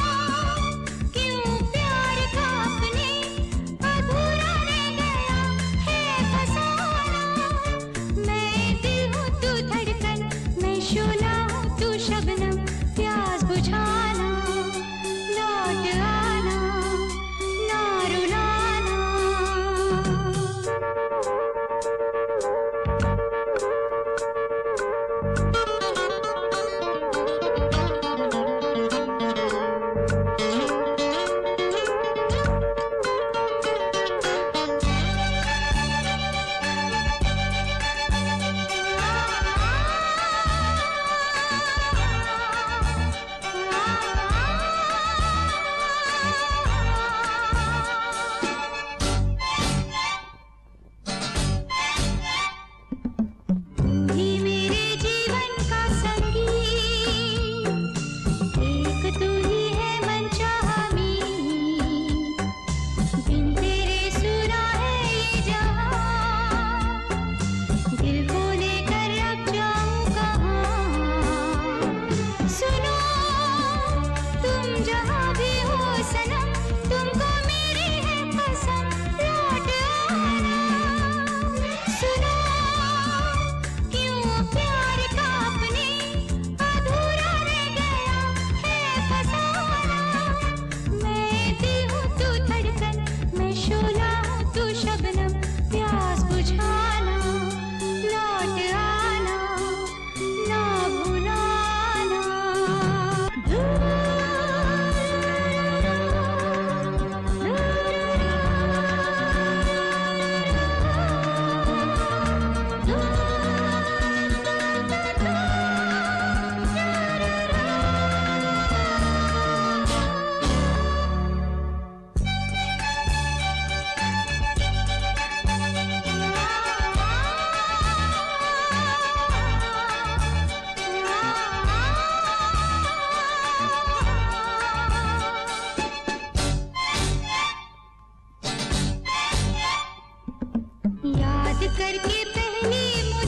करके पहली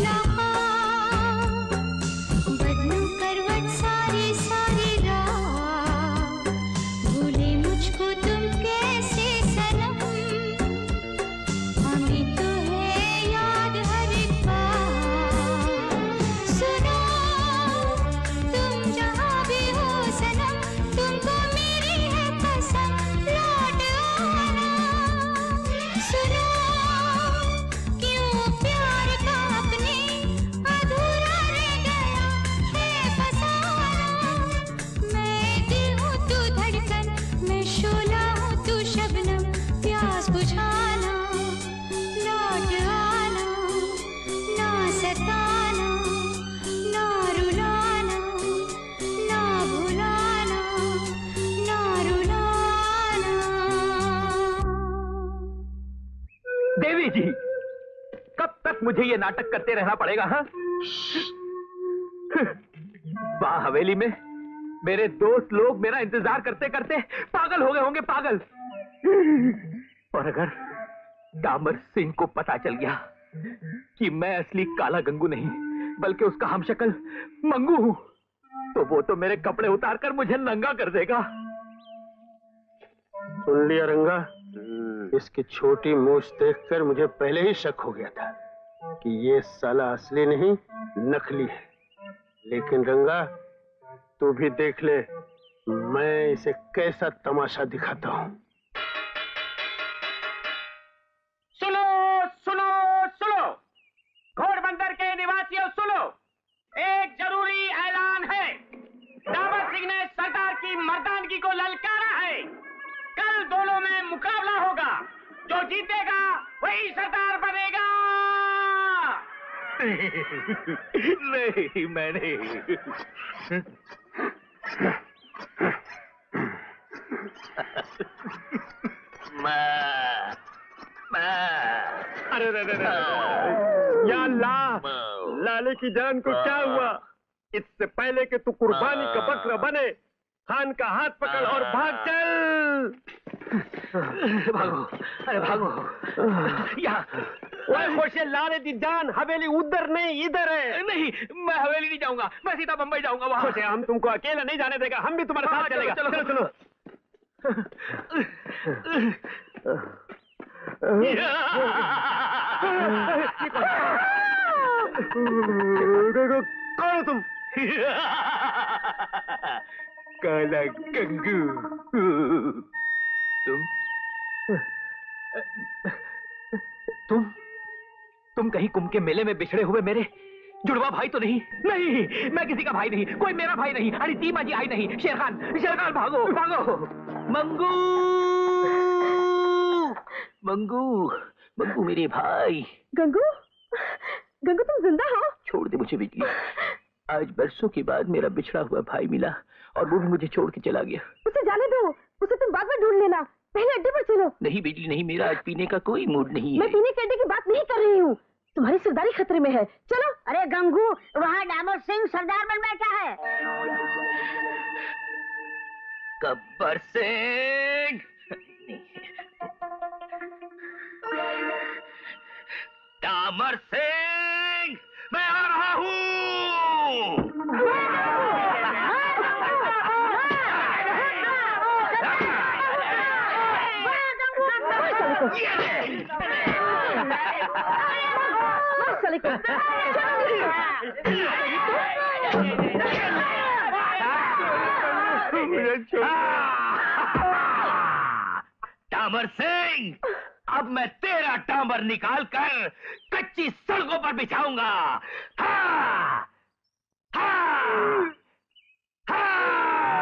मुलाकात, बदलूं करवट सारी सारी रात। भूले मुझको तुम कैसे सनम, हमें तो है याद हर एक बात। सुनो तुम जहाँ भी हो सनम, तुमको मेरी है कसम, लौट आना। सुनो बुझाना, लौट आना, ना सताना, ना रुलाना, ना भुलाना, ना रुलाना। देवी जी, कब तक मुझे ये नाटक करते रहना पड़ेगा? हाँ, वहां हवेली में मेरे दोस्त लोग मेरा इंतजार करते करते पागल हो गए होंगे, पागल। और अगर डामर सिंह को पता चल गया कि मैं असली काला गंगू नहीं बल्कि उसका हमशक्ल मंगू हूं, तो वो तो मेरे कपड़े उतारकर मुझे नंगा कर देगा। सुन लिया रंगा, इसकी छोटी मूछ देखकर मुझे पहले ही शक हो गया था कि ये साला असली नहीं नकली है। लेकिन रंगा तू भी देख ले, मैं इसे कैसा तमाशा दिखाता हूं। सुनो सुनो सुनो, घोड़बंदर के निवासियों सुनो, एक जरूरी ऐलान है। डामर सिंह ने नहीं मैं नहीं। अरे या अल्लाह, लाले की जान को क्या हुआ? इससे पहले कि तू कुर्बानी का बकरा बने, खान का हाथ पकड़ और भाग चल। भागो, अरे भागो। यहाँ खुशे लाले दी जान, हवेली उधर नहीं इधर है। नहीं, मैं हवेली नहीं जाऊंगा, मैं सीधा बंबई जाऊंगा। वहाँ खुशे, हम तुमको अकेला नहीं जाने देगा, हम भी तुम्हारे साथ चलेगा। चलो चलो, चलो। कौन हो तुम? काला गंगू। तुम कहीं कुंभ के मेले में बिछड़े हुए मेरे जुड़वा भाई तो नहीं? नहीं, मैं किसी का भाई नहीं, कोई मेरा भाई नहीं। अरे तीमा जी आई नहीं। शेरखान, शेरखान भागो भागो। मंगू, मंगू, मंगू मेरे भाई। गंगू, गंगू तुम जिंदा हो? छोड़ दे मुझे बिजली। आज बरसों के बाद मेरा बिछड़ा हुआ भाई मिला और वो भी मुझे छोड़ के चला गया। उसे जाने दो, उसे तुम बाद में ढूंढ लेना, पहले अड्डे पर चलो। नहीं बिजली नहीं, मेरा आज पीने का कोई मूड नहीं है। मैं पीने के अड्डे की बात नहीं कर रही हूँ, तुम्हारी सरदारी खतरे में है। चलो। अरे गंगू, वहाँ डामर सिंह सरदार बन बैठा है। गब्बर सिंह, डामर सिंह, मैं आ रहा हूँ। डामर सिंह, अब मैं तेरा डामर निकाल कर कच्ची सड़कों पर बिछाऊंगा। हाँ, हाँ, हाँ।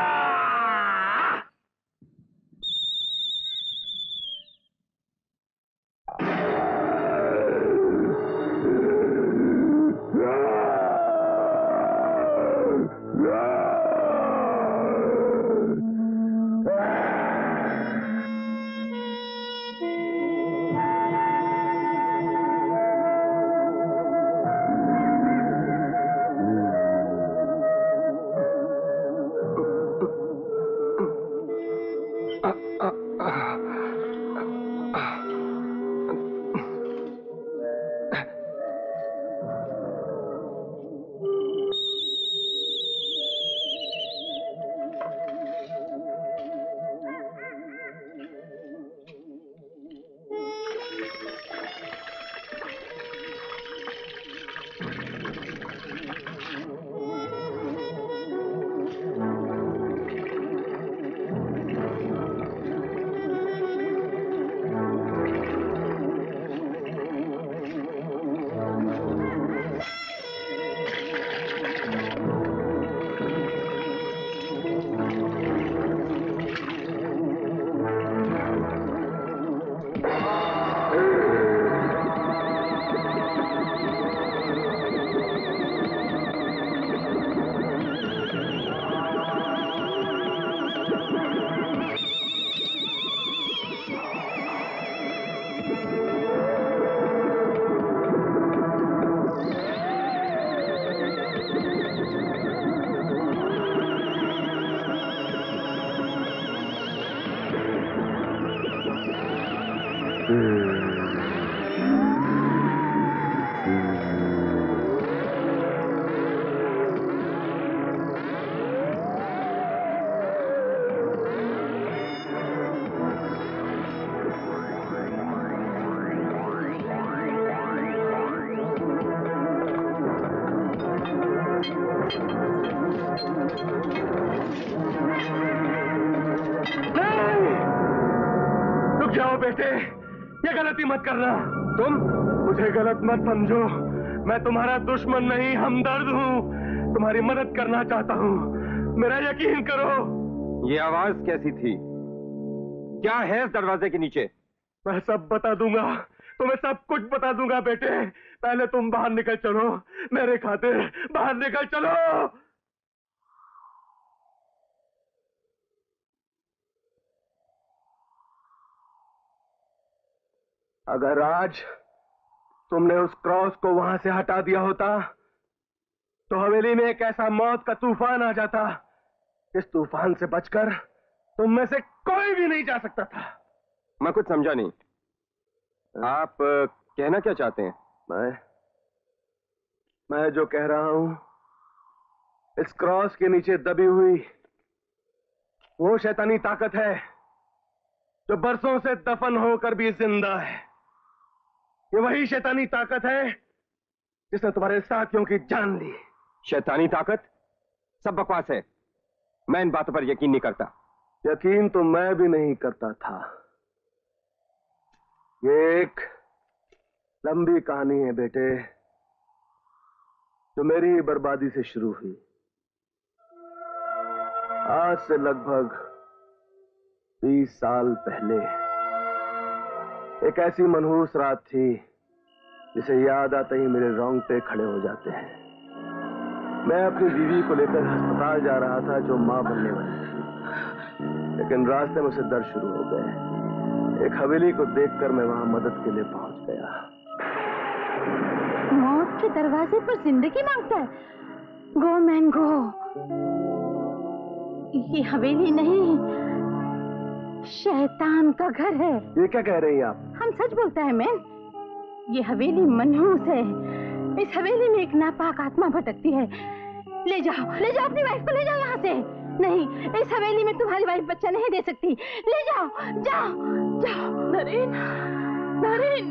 रुक जाओ बेटे, ये गलती मत करना। तुम मुझे गलत मत समझो, मैं तुम्हारा दुश्मन नहीं, हमदर्द हूँ, तुम्हारी मदद करना चाहता हूँ, मेरा यकीन करो। ये आवाज कैसी थी? क्या है इस दरवाजे के नीचे? मैं सब बता दूंगा, तुम्हें सब कुछ बता दूंगा बेटे। पहले तुम बाहर निकल चलो, मेरे खातिर बाहर निकल चलो। अगर आज तुमने उस क्रॉस को वहां से हटा दिया होता तो हवेली में एक ऐसा मौत का तूफान आ जाता, इस तूफान से बचकर तुम में से कोई भी नहीं जा सकता था। मैं कुछ समझा नहीं, आप कहना क्या चाहते हैं? मैं जो कह रहा हूं, इस क्रॉस के नीचे दबी हुई वो शैतानी ताकत है जो बरसों से दफन होकर भी जिंदा है। ये वही शैतानी ताकत है जिसने तुम्हारे साथियों की जान ली। शैतानी ताकत? सब बकवास है, मैं इन बातों पर यकीन नहीं करता। यकीन तो मैं भी नहीं करता था। ये एक लंबी कहानी है बेटे, जो मेरी ही बर्बादी से शुरू हुई। आज से लगभग 20 साल पहले एक ऐसी मनहूस रात थी जिसे याद आते ही मेरे रोंगटे खड़े हो जाते हैं। मैं अपनी बीवी को लेकर अस्पताल जा रहा था जो मां बनने वाली थी, लेकिन रास्ते में उसे दर्द शुरू हो गए। एक हवेली को देखकर मैं वहां मदद के लिए पहुंच गया। मौत के दरवाजे पर जिंदगी मांगता है? Go man go. ये हवेली नहीं, शैतान का घर है। ये क्या कह रही हैं आप? हम सच बोलता है मैन। ये हवेली मनहूस है। इस हवेली में एक नापाक आत्मा भटकती है। ले जाओ अपनी वाइफ को, ले जाओ यहाँ से। नहीं, इस हवेली में तुम्हारी वाइफ बच्चा नहीं दे सकती। ले जाओ, जाओ जाओ। नरेन, नरेन।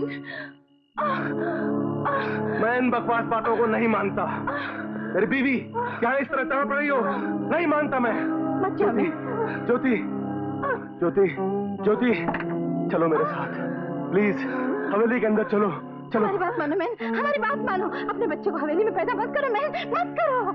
मैं इन बकवास बातों को नहीं मानता। मेरी बीवी क्या इस तरह तड़प रही हो? नहीं मानता मैं। ज्योति, ज्योति, ज्योति, ज्योति, चलो मेरे साथ प्लीज, हवेली के अंदर चलो। चलो, हमारी बात मानो मैन, हमारी बात मानो। अपने बच्चे को हवेली में पैदा मत करो मैन, मत करो।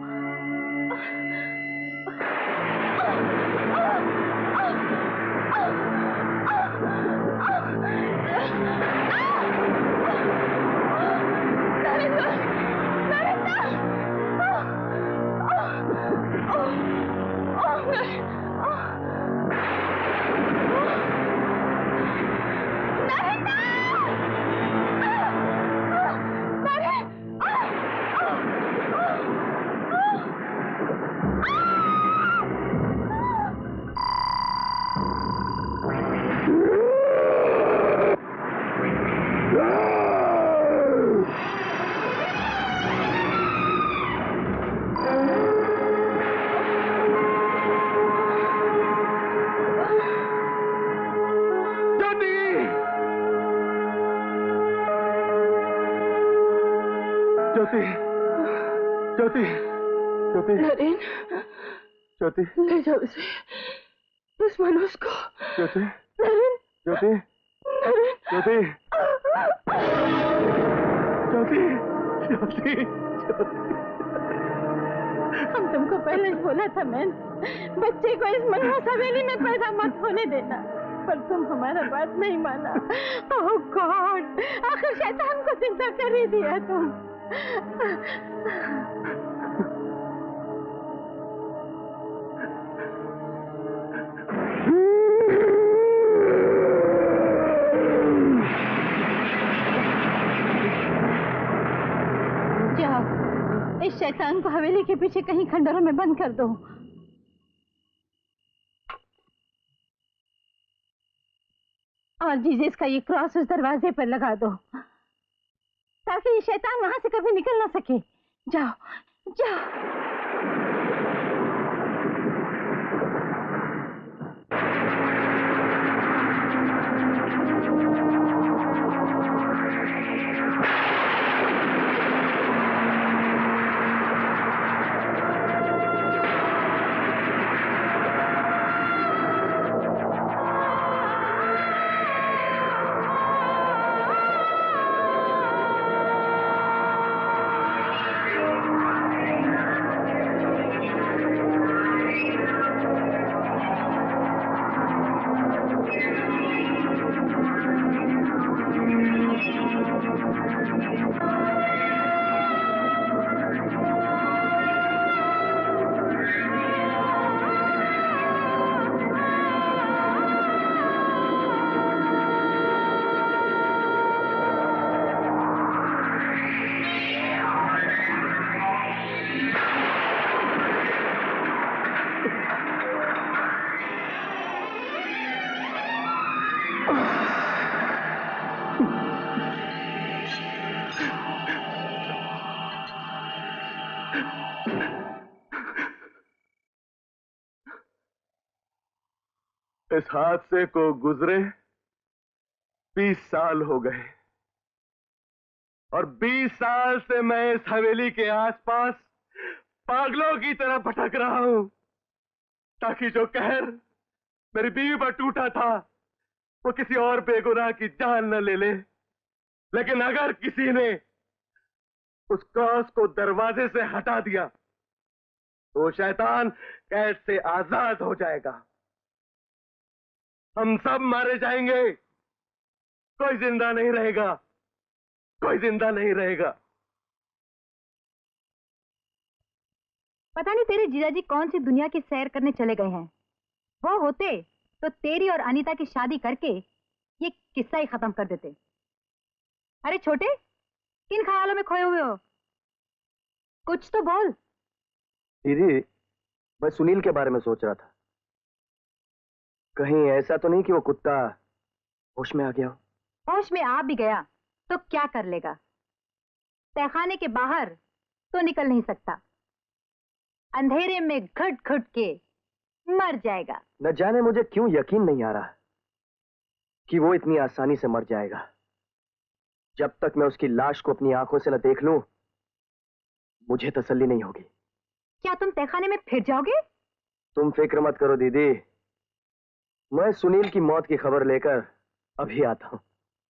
ज्योति, ज्योति, नरेन, ज्योति, ले जाओ इसे, इस मनुष्य को। ज्योति, नरेन, ज्योति, ज्योति, ज्योति, ज्योति, हम तुमको पहले ही बोला था मैन, बच्चे को इस मनहूस हवेली में पैदा मत होने देना, पर तुम हमारा बात नहीं माना। ओह गॉड, आखिर शैतान को जिंदा कर ही दिया तुम। जाओ, इस शैतान को हवेली के पीछे कहीं खंडरों में बंद कर दो। और जीसस का ये क्रॉस उस दरवाजे पर लगा दो, ताकि ये शैतान वहां से कभी निकल ना सके। जाओ जाओ। इस हादसे को गुजरे 20 साल हो गए और 20 साल से मैं इस हवेली के आसपास पागलों की तरह भटक रहा हूं, ताकि जो कहर मेरी बीवी पर टूटा था वो किसी और बेगुनाह की जान न ले ले। लेकिन अगर किसी ने उस क्रॉस को दरवाजे से हटा दिया तो शैतान कैद से आजाद हो जाएगा। हम सब मारे जाएंगे, कोई जिंदा नहीं रहेगा, कोई जिंदा नहीं रहेगा। पता नहीं तेरे जीजाजी कौन सी दुनिया की सैर करने चले गए हैं। वो होते तो तेरी और अनीता की शादी करके ये किस्सा ही खत्म कर देते। अरे छोटे, किन ख्यालों में खोए हुए हो? कुछ तो बोल। दीदी, मैं सुनील के बारे में सोच रहा था, कहीं ऐसा तो नहीं कि वो कुत्ता होश में आ गया हो। होश में आ भी गया तो क्या कर लेगा? तहखाने के बाहर तो निकल नहीं सकता, अंधेरे में घुट घुट के मर जाएगा। न जाने मुझे क्यों यकीन नहीं आ रहा कि वो इतनी आसानी से मर जाएगा। जब तक मैं उसकी लाश को अपनी आंखों से न देख लूं, मुझे तसल्ली नहीं होगी। क्या तुम तहखाने में फिर जाओगे? तुम फिक्र मत करो दीदी, मैं सुनील की मौत की खबर लेकर अभी आता हूं।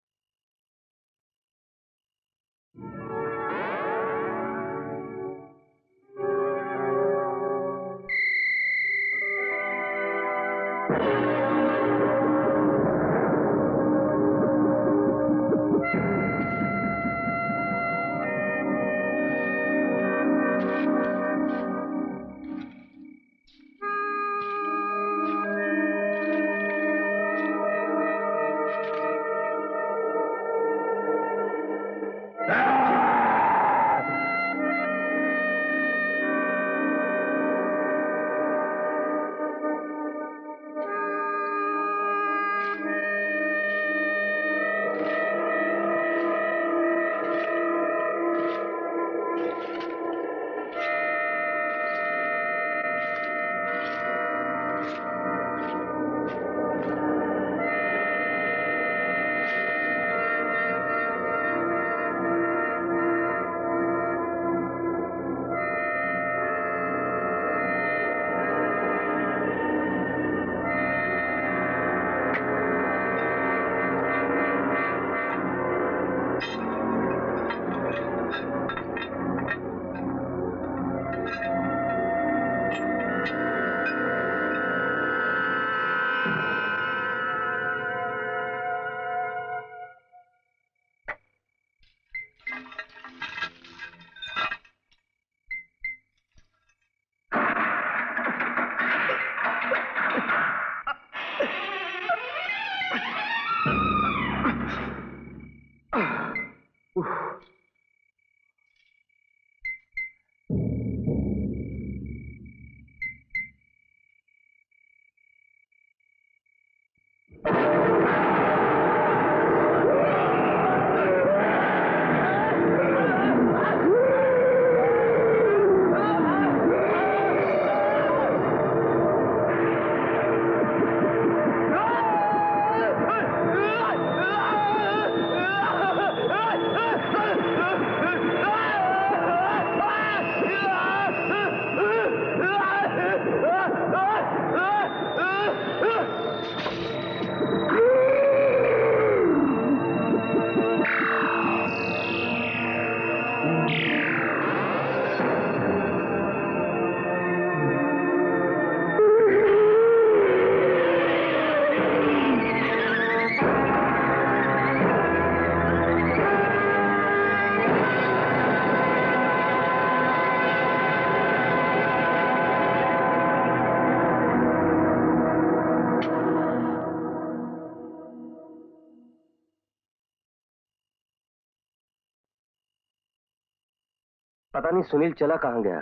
पता नहीं सुनील चला कहां गया।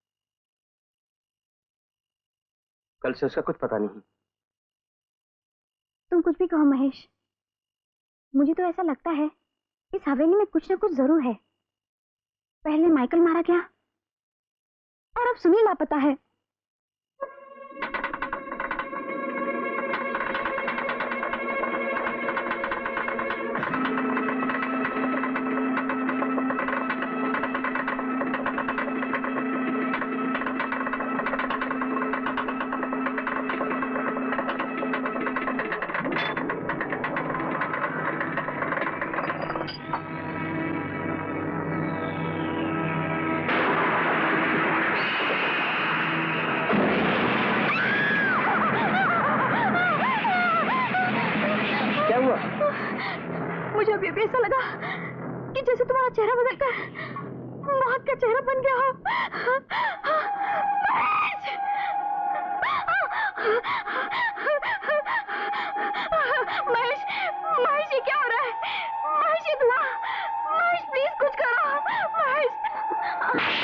कल से उसका कुछ पता नहीं। तुम कुछ भी कहो महेश, मुझे तो ऐसा लगता है इस हवेली में कुछ ना कुछ जरूर है। पहले माइकल मारा गया, और अब सुनील लापता है। मुझे अभी भी ऐसा लगा कि जैसे तुम्हारा चेहरा बदलकर मौत का चेहरा बन गया हो। महेश, महेश ये क्या हो रहा है? महेश ये धुआं, महेश प्लीज कुछ करो। महेश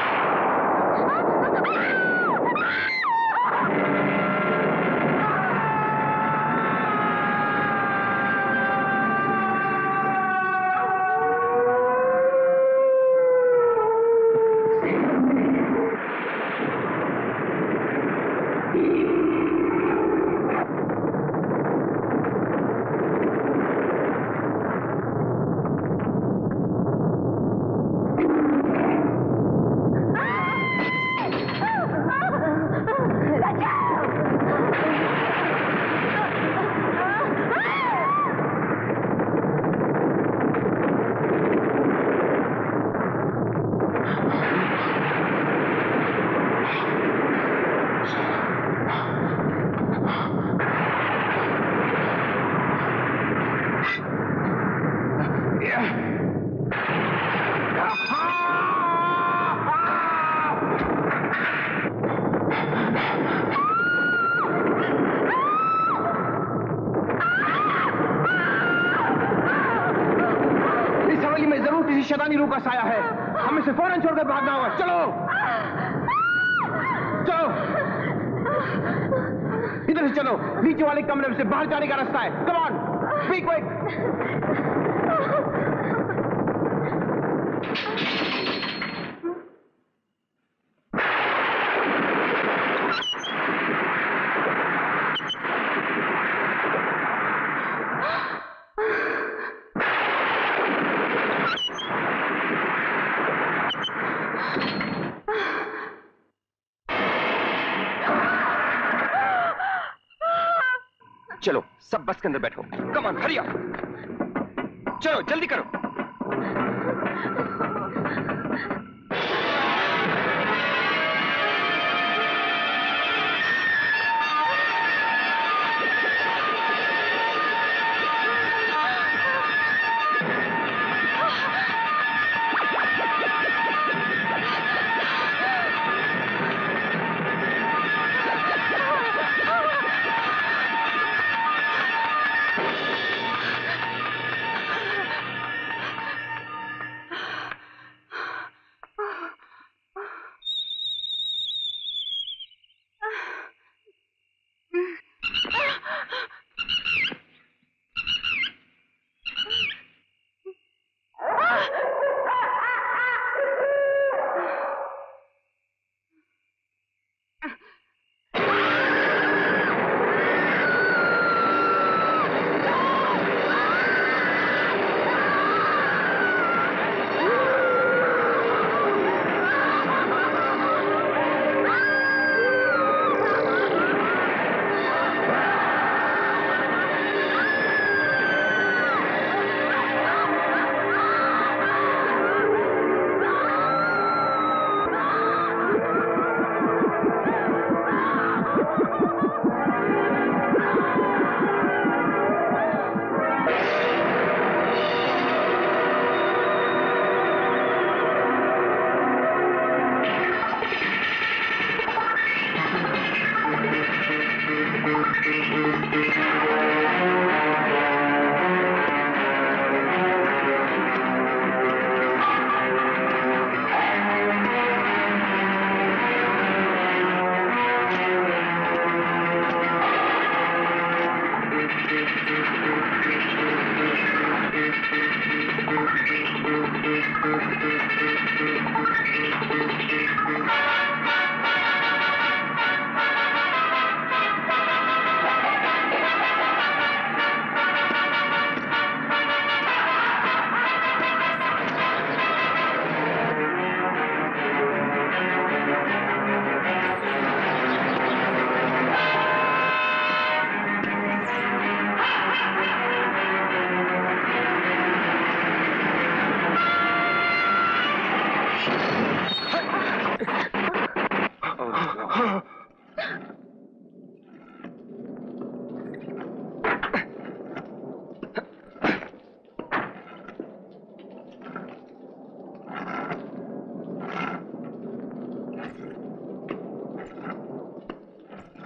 शैतानी रूह का साया है, हमें इसे फौरन छोड़कर भागना होगा। चलो चलो, इधर से चलो, नीचे वाले कमरे से बाहर जाने का रास्ता है। Come on, be quick. चलो सब बस के अंदर बैठो। Come on, hurry up. चलो जल्दी करो।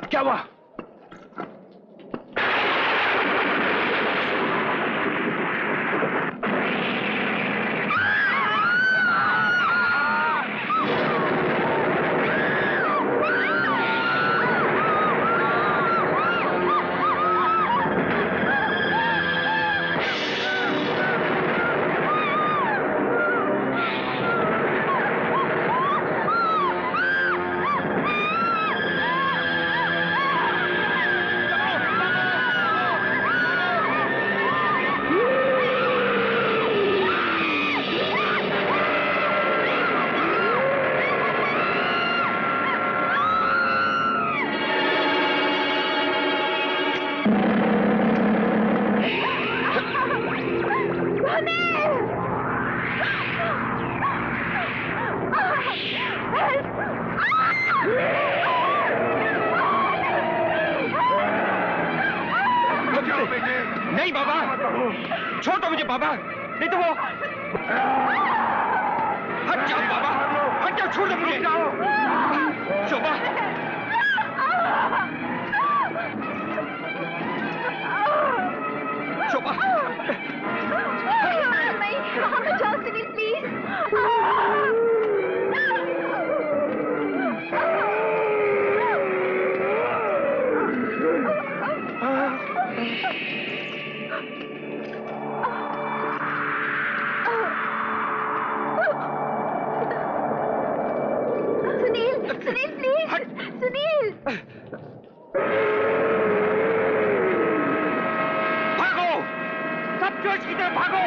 क्या हुआ? नहीं बाबा, छोड़ दो मुझे बाबा, नहीं तो वो हट जाओ बाबा, हट जाओ, छोड़ दो मुझे। शोभा, शोभा, नहीं, वहाँ बचाओ सुनील प्लीज। सुनील प्लीज, सुनील। भागो, सब चर्च की तरफ भागो।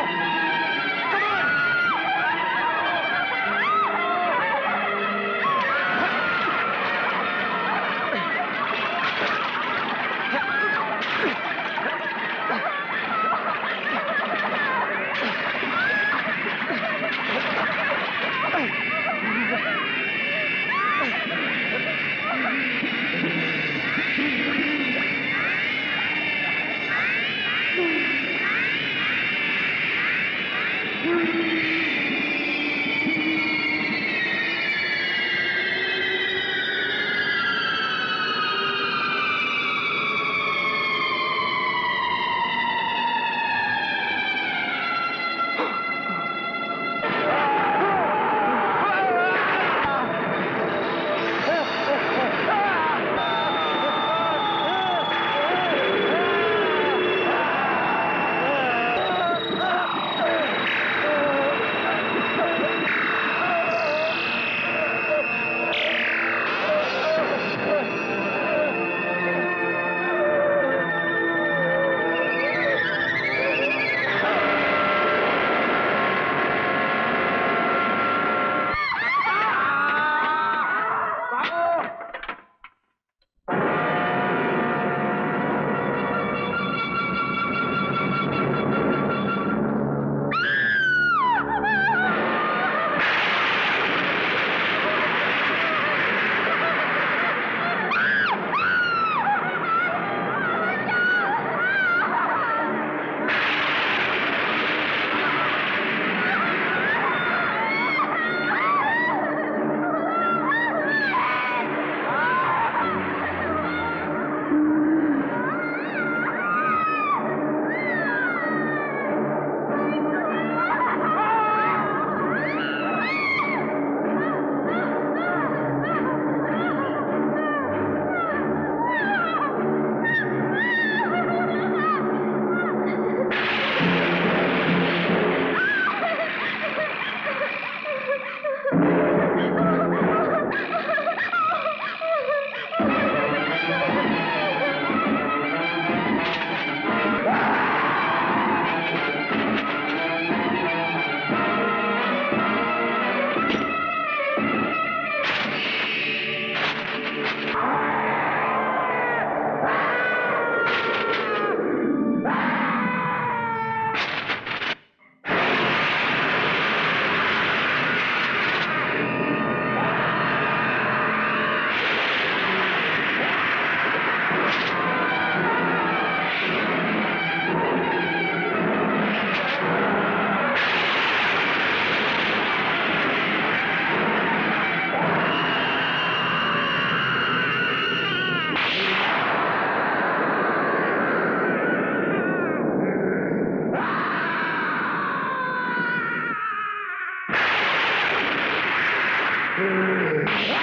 आ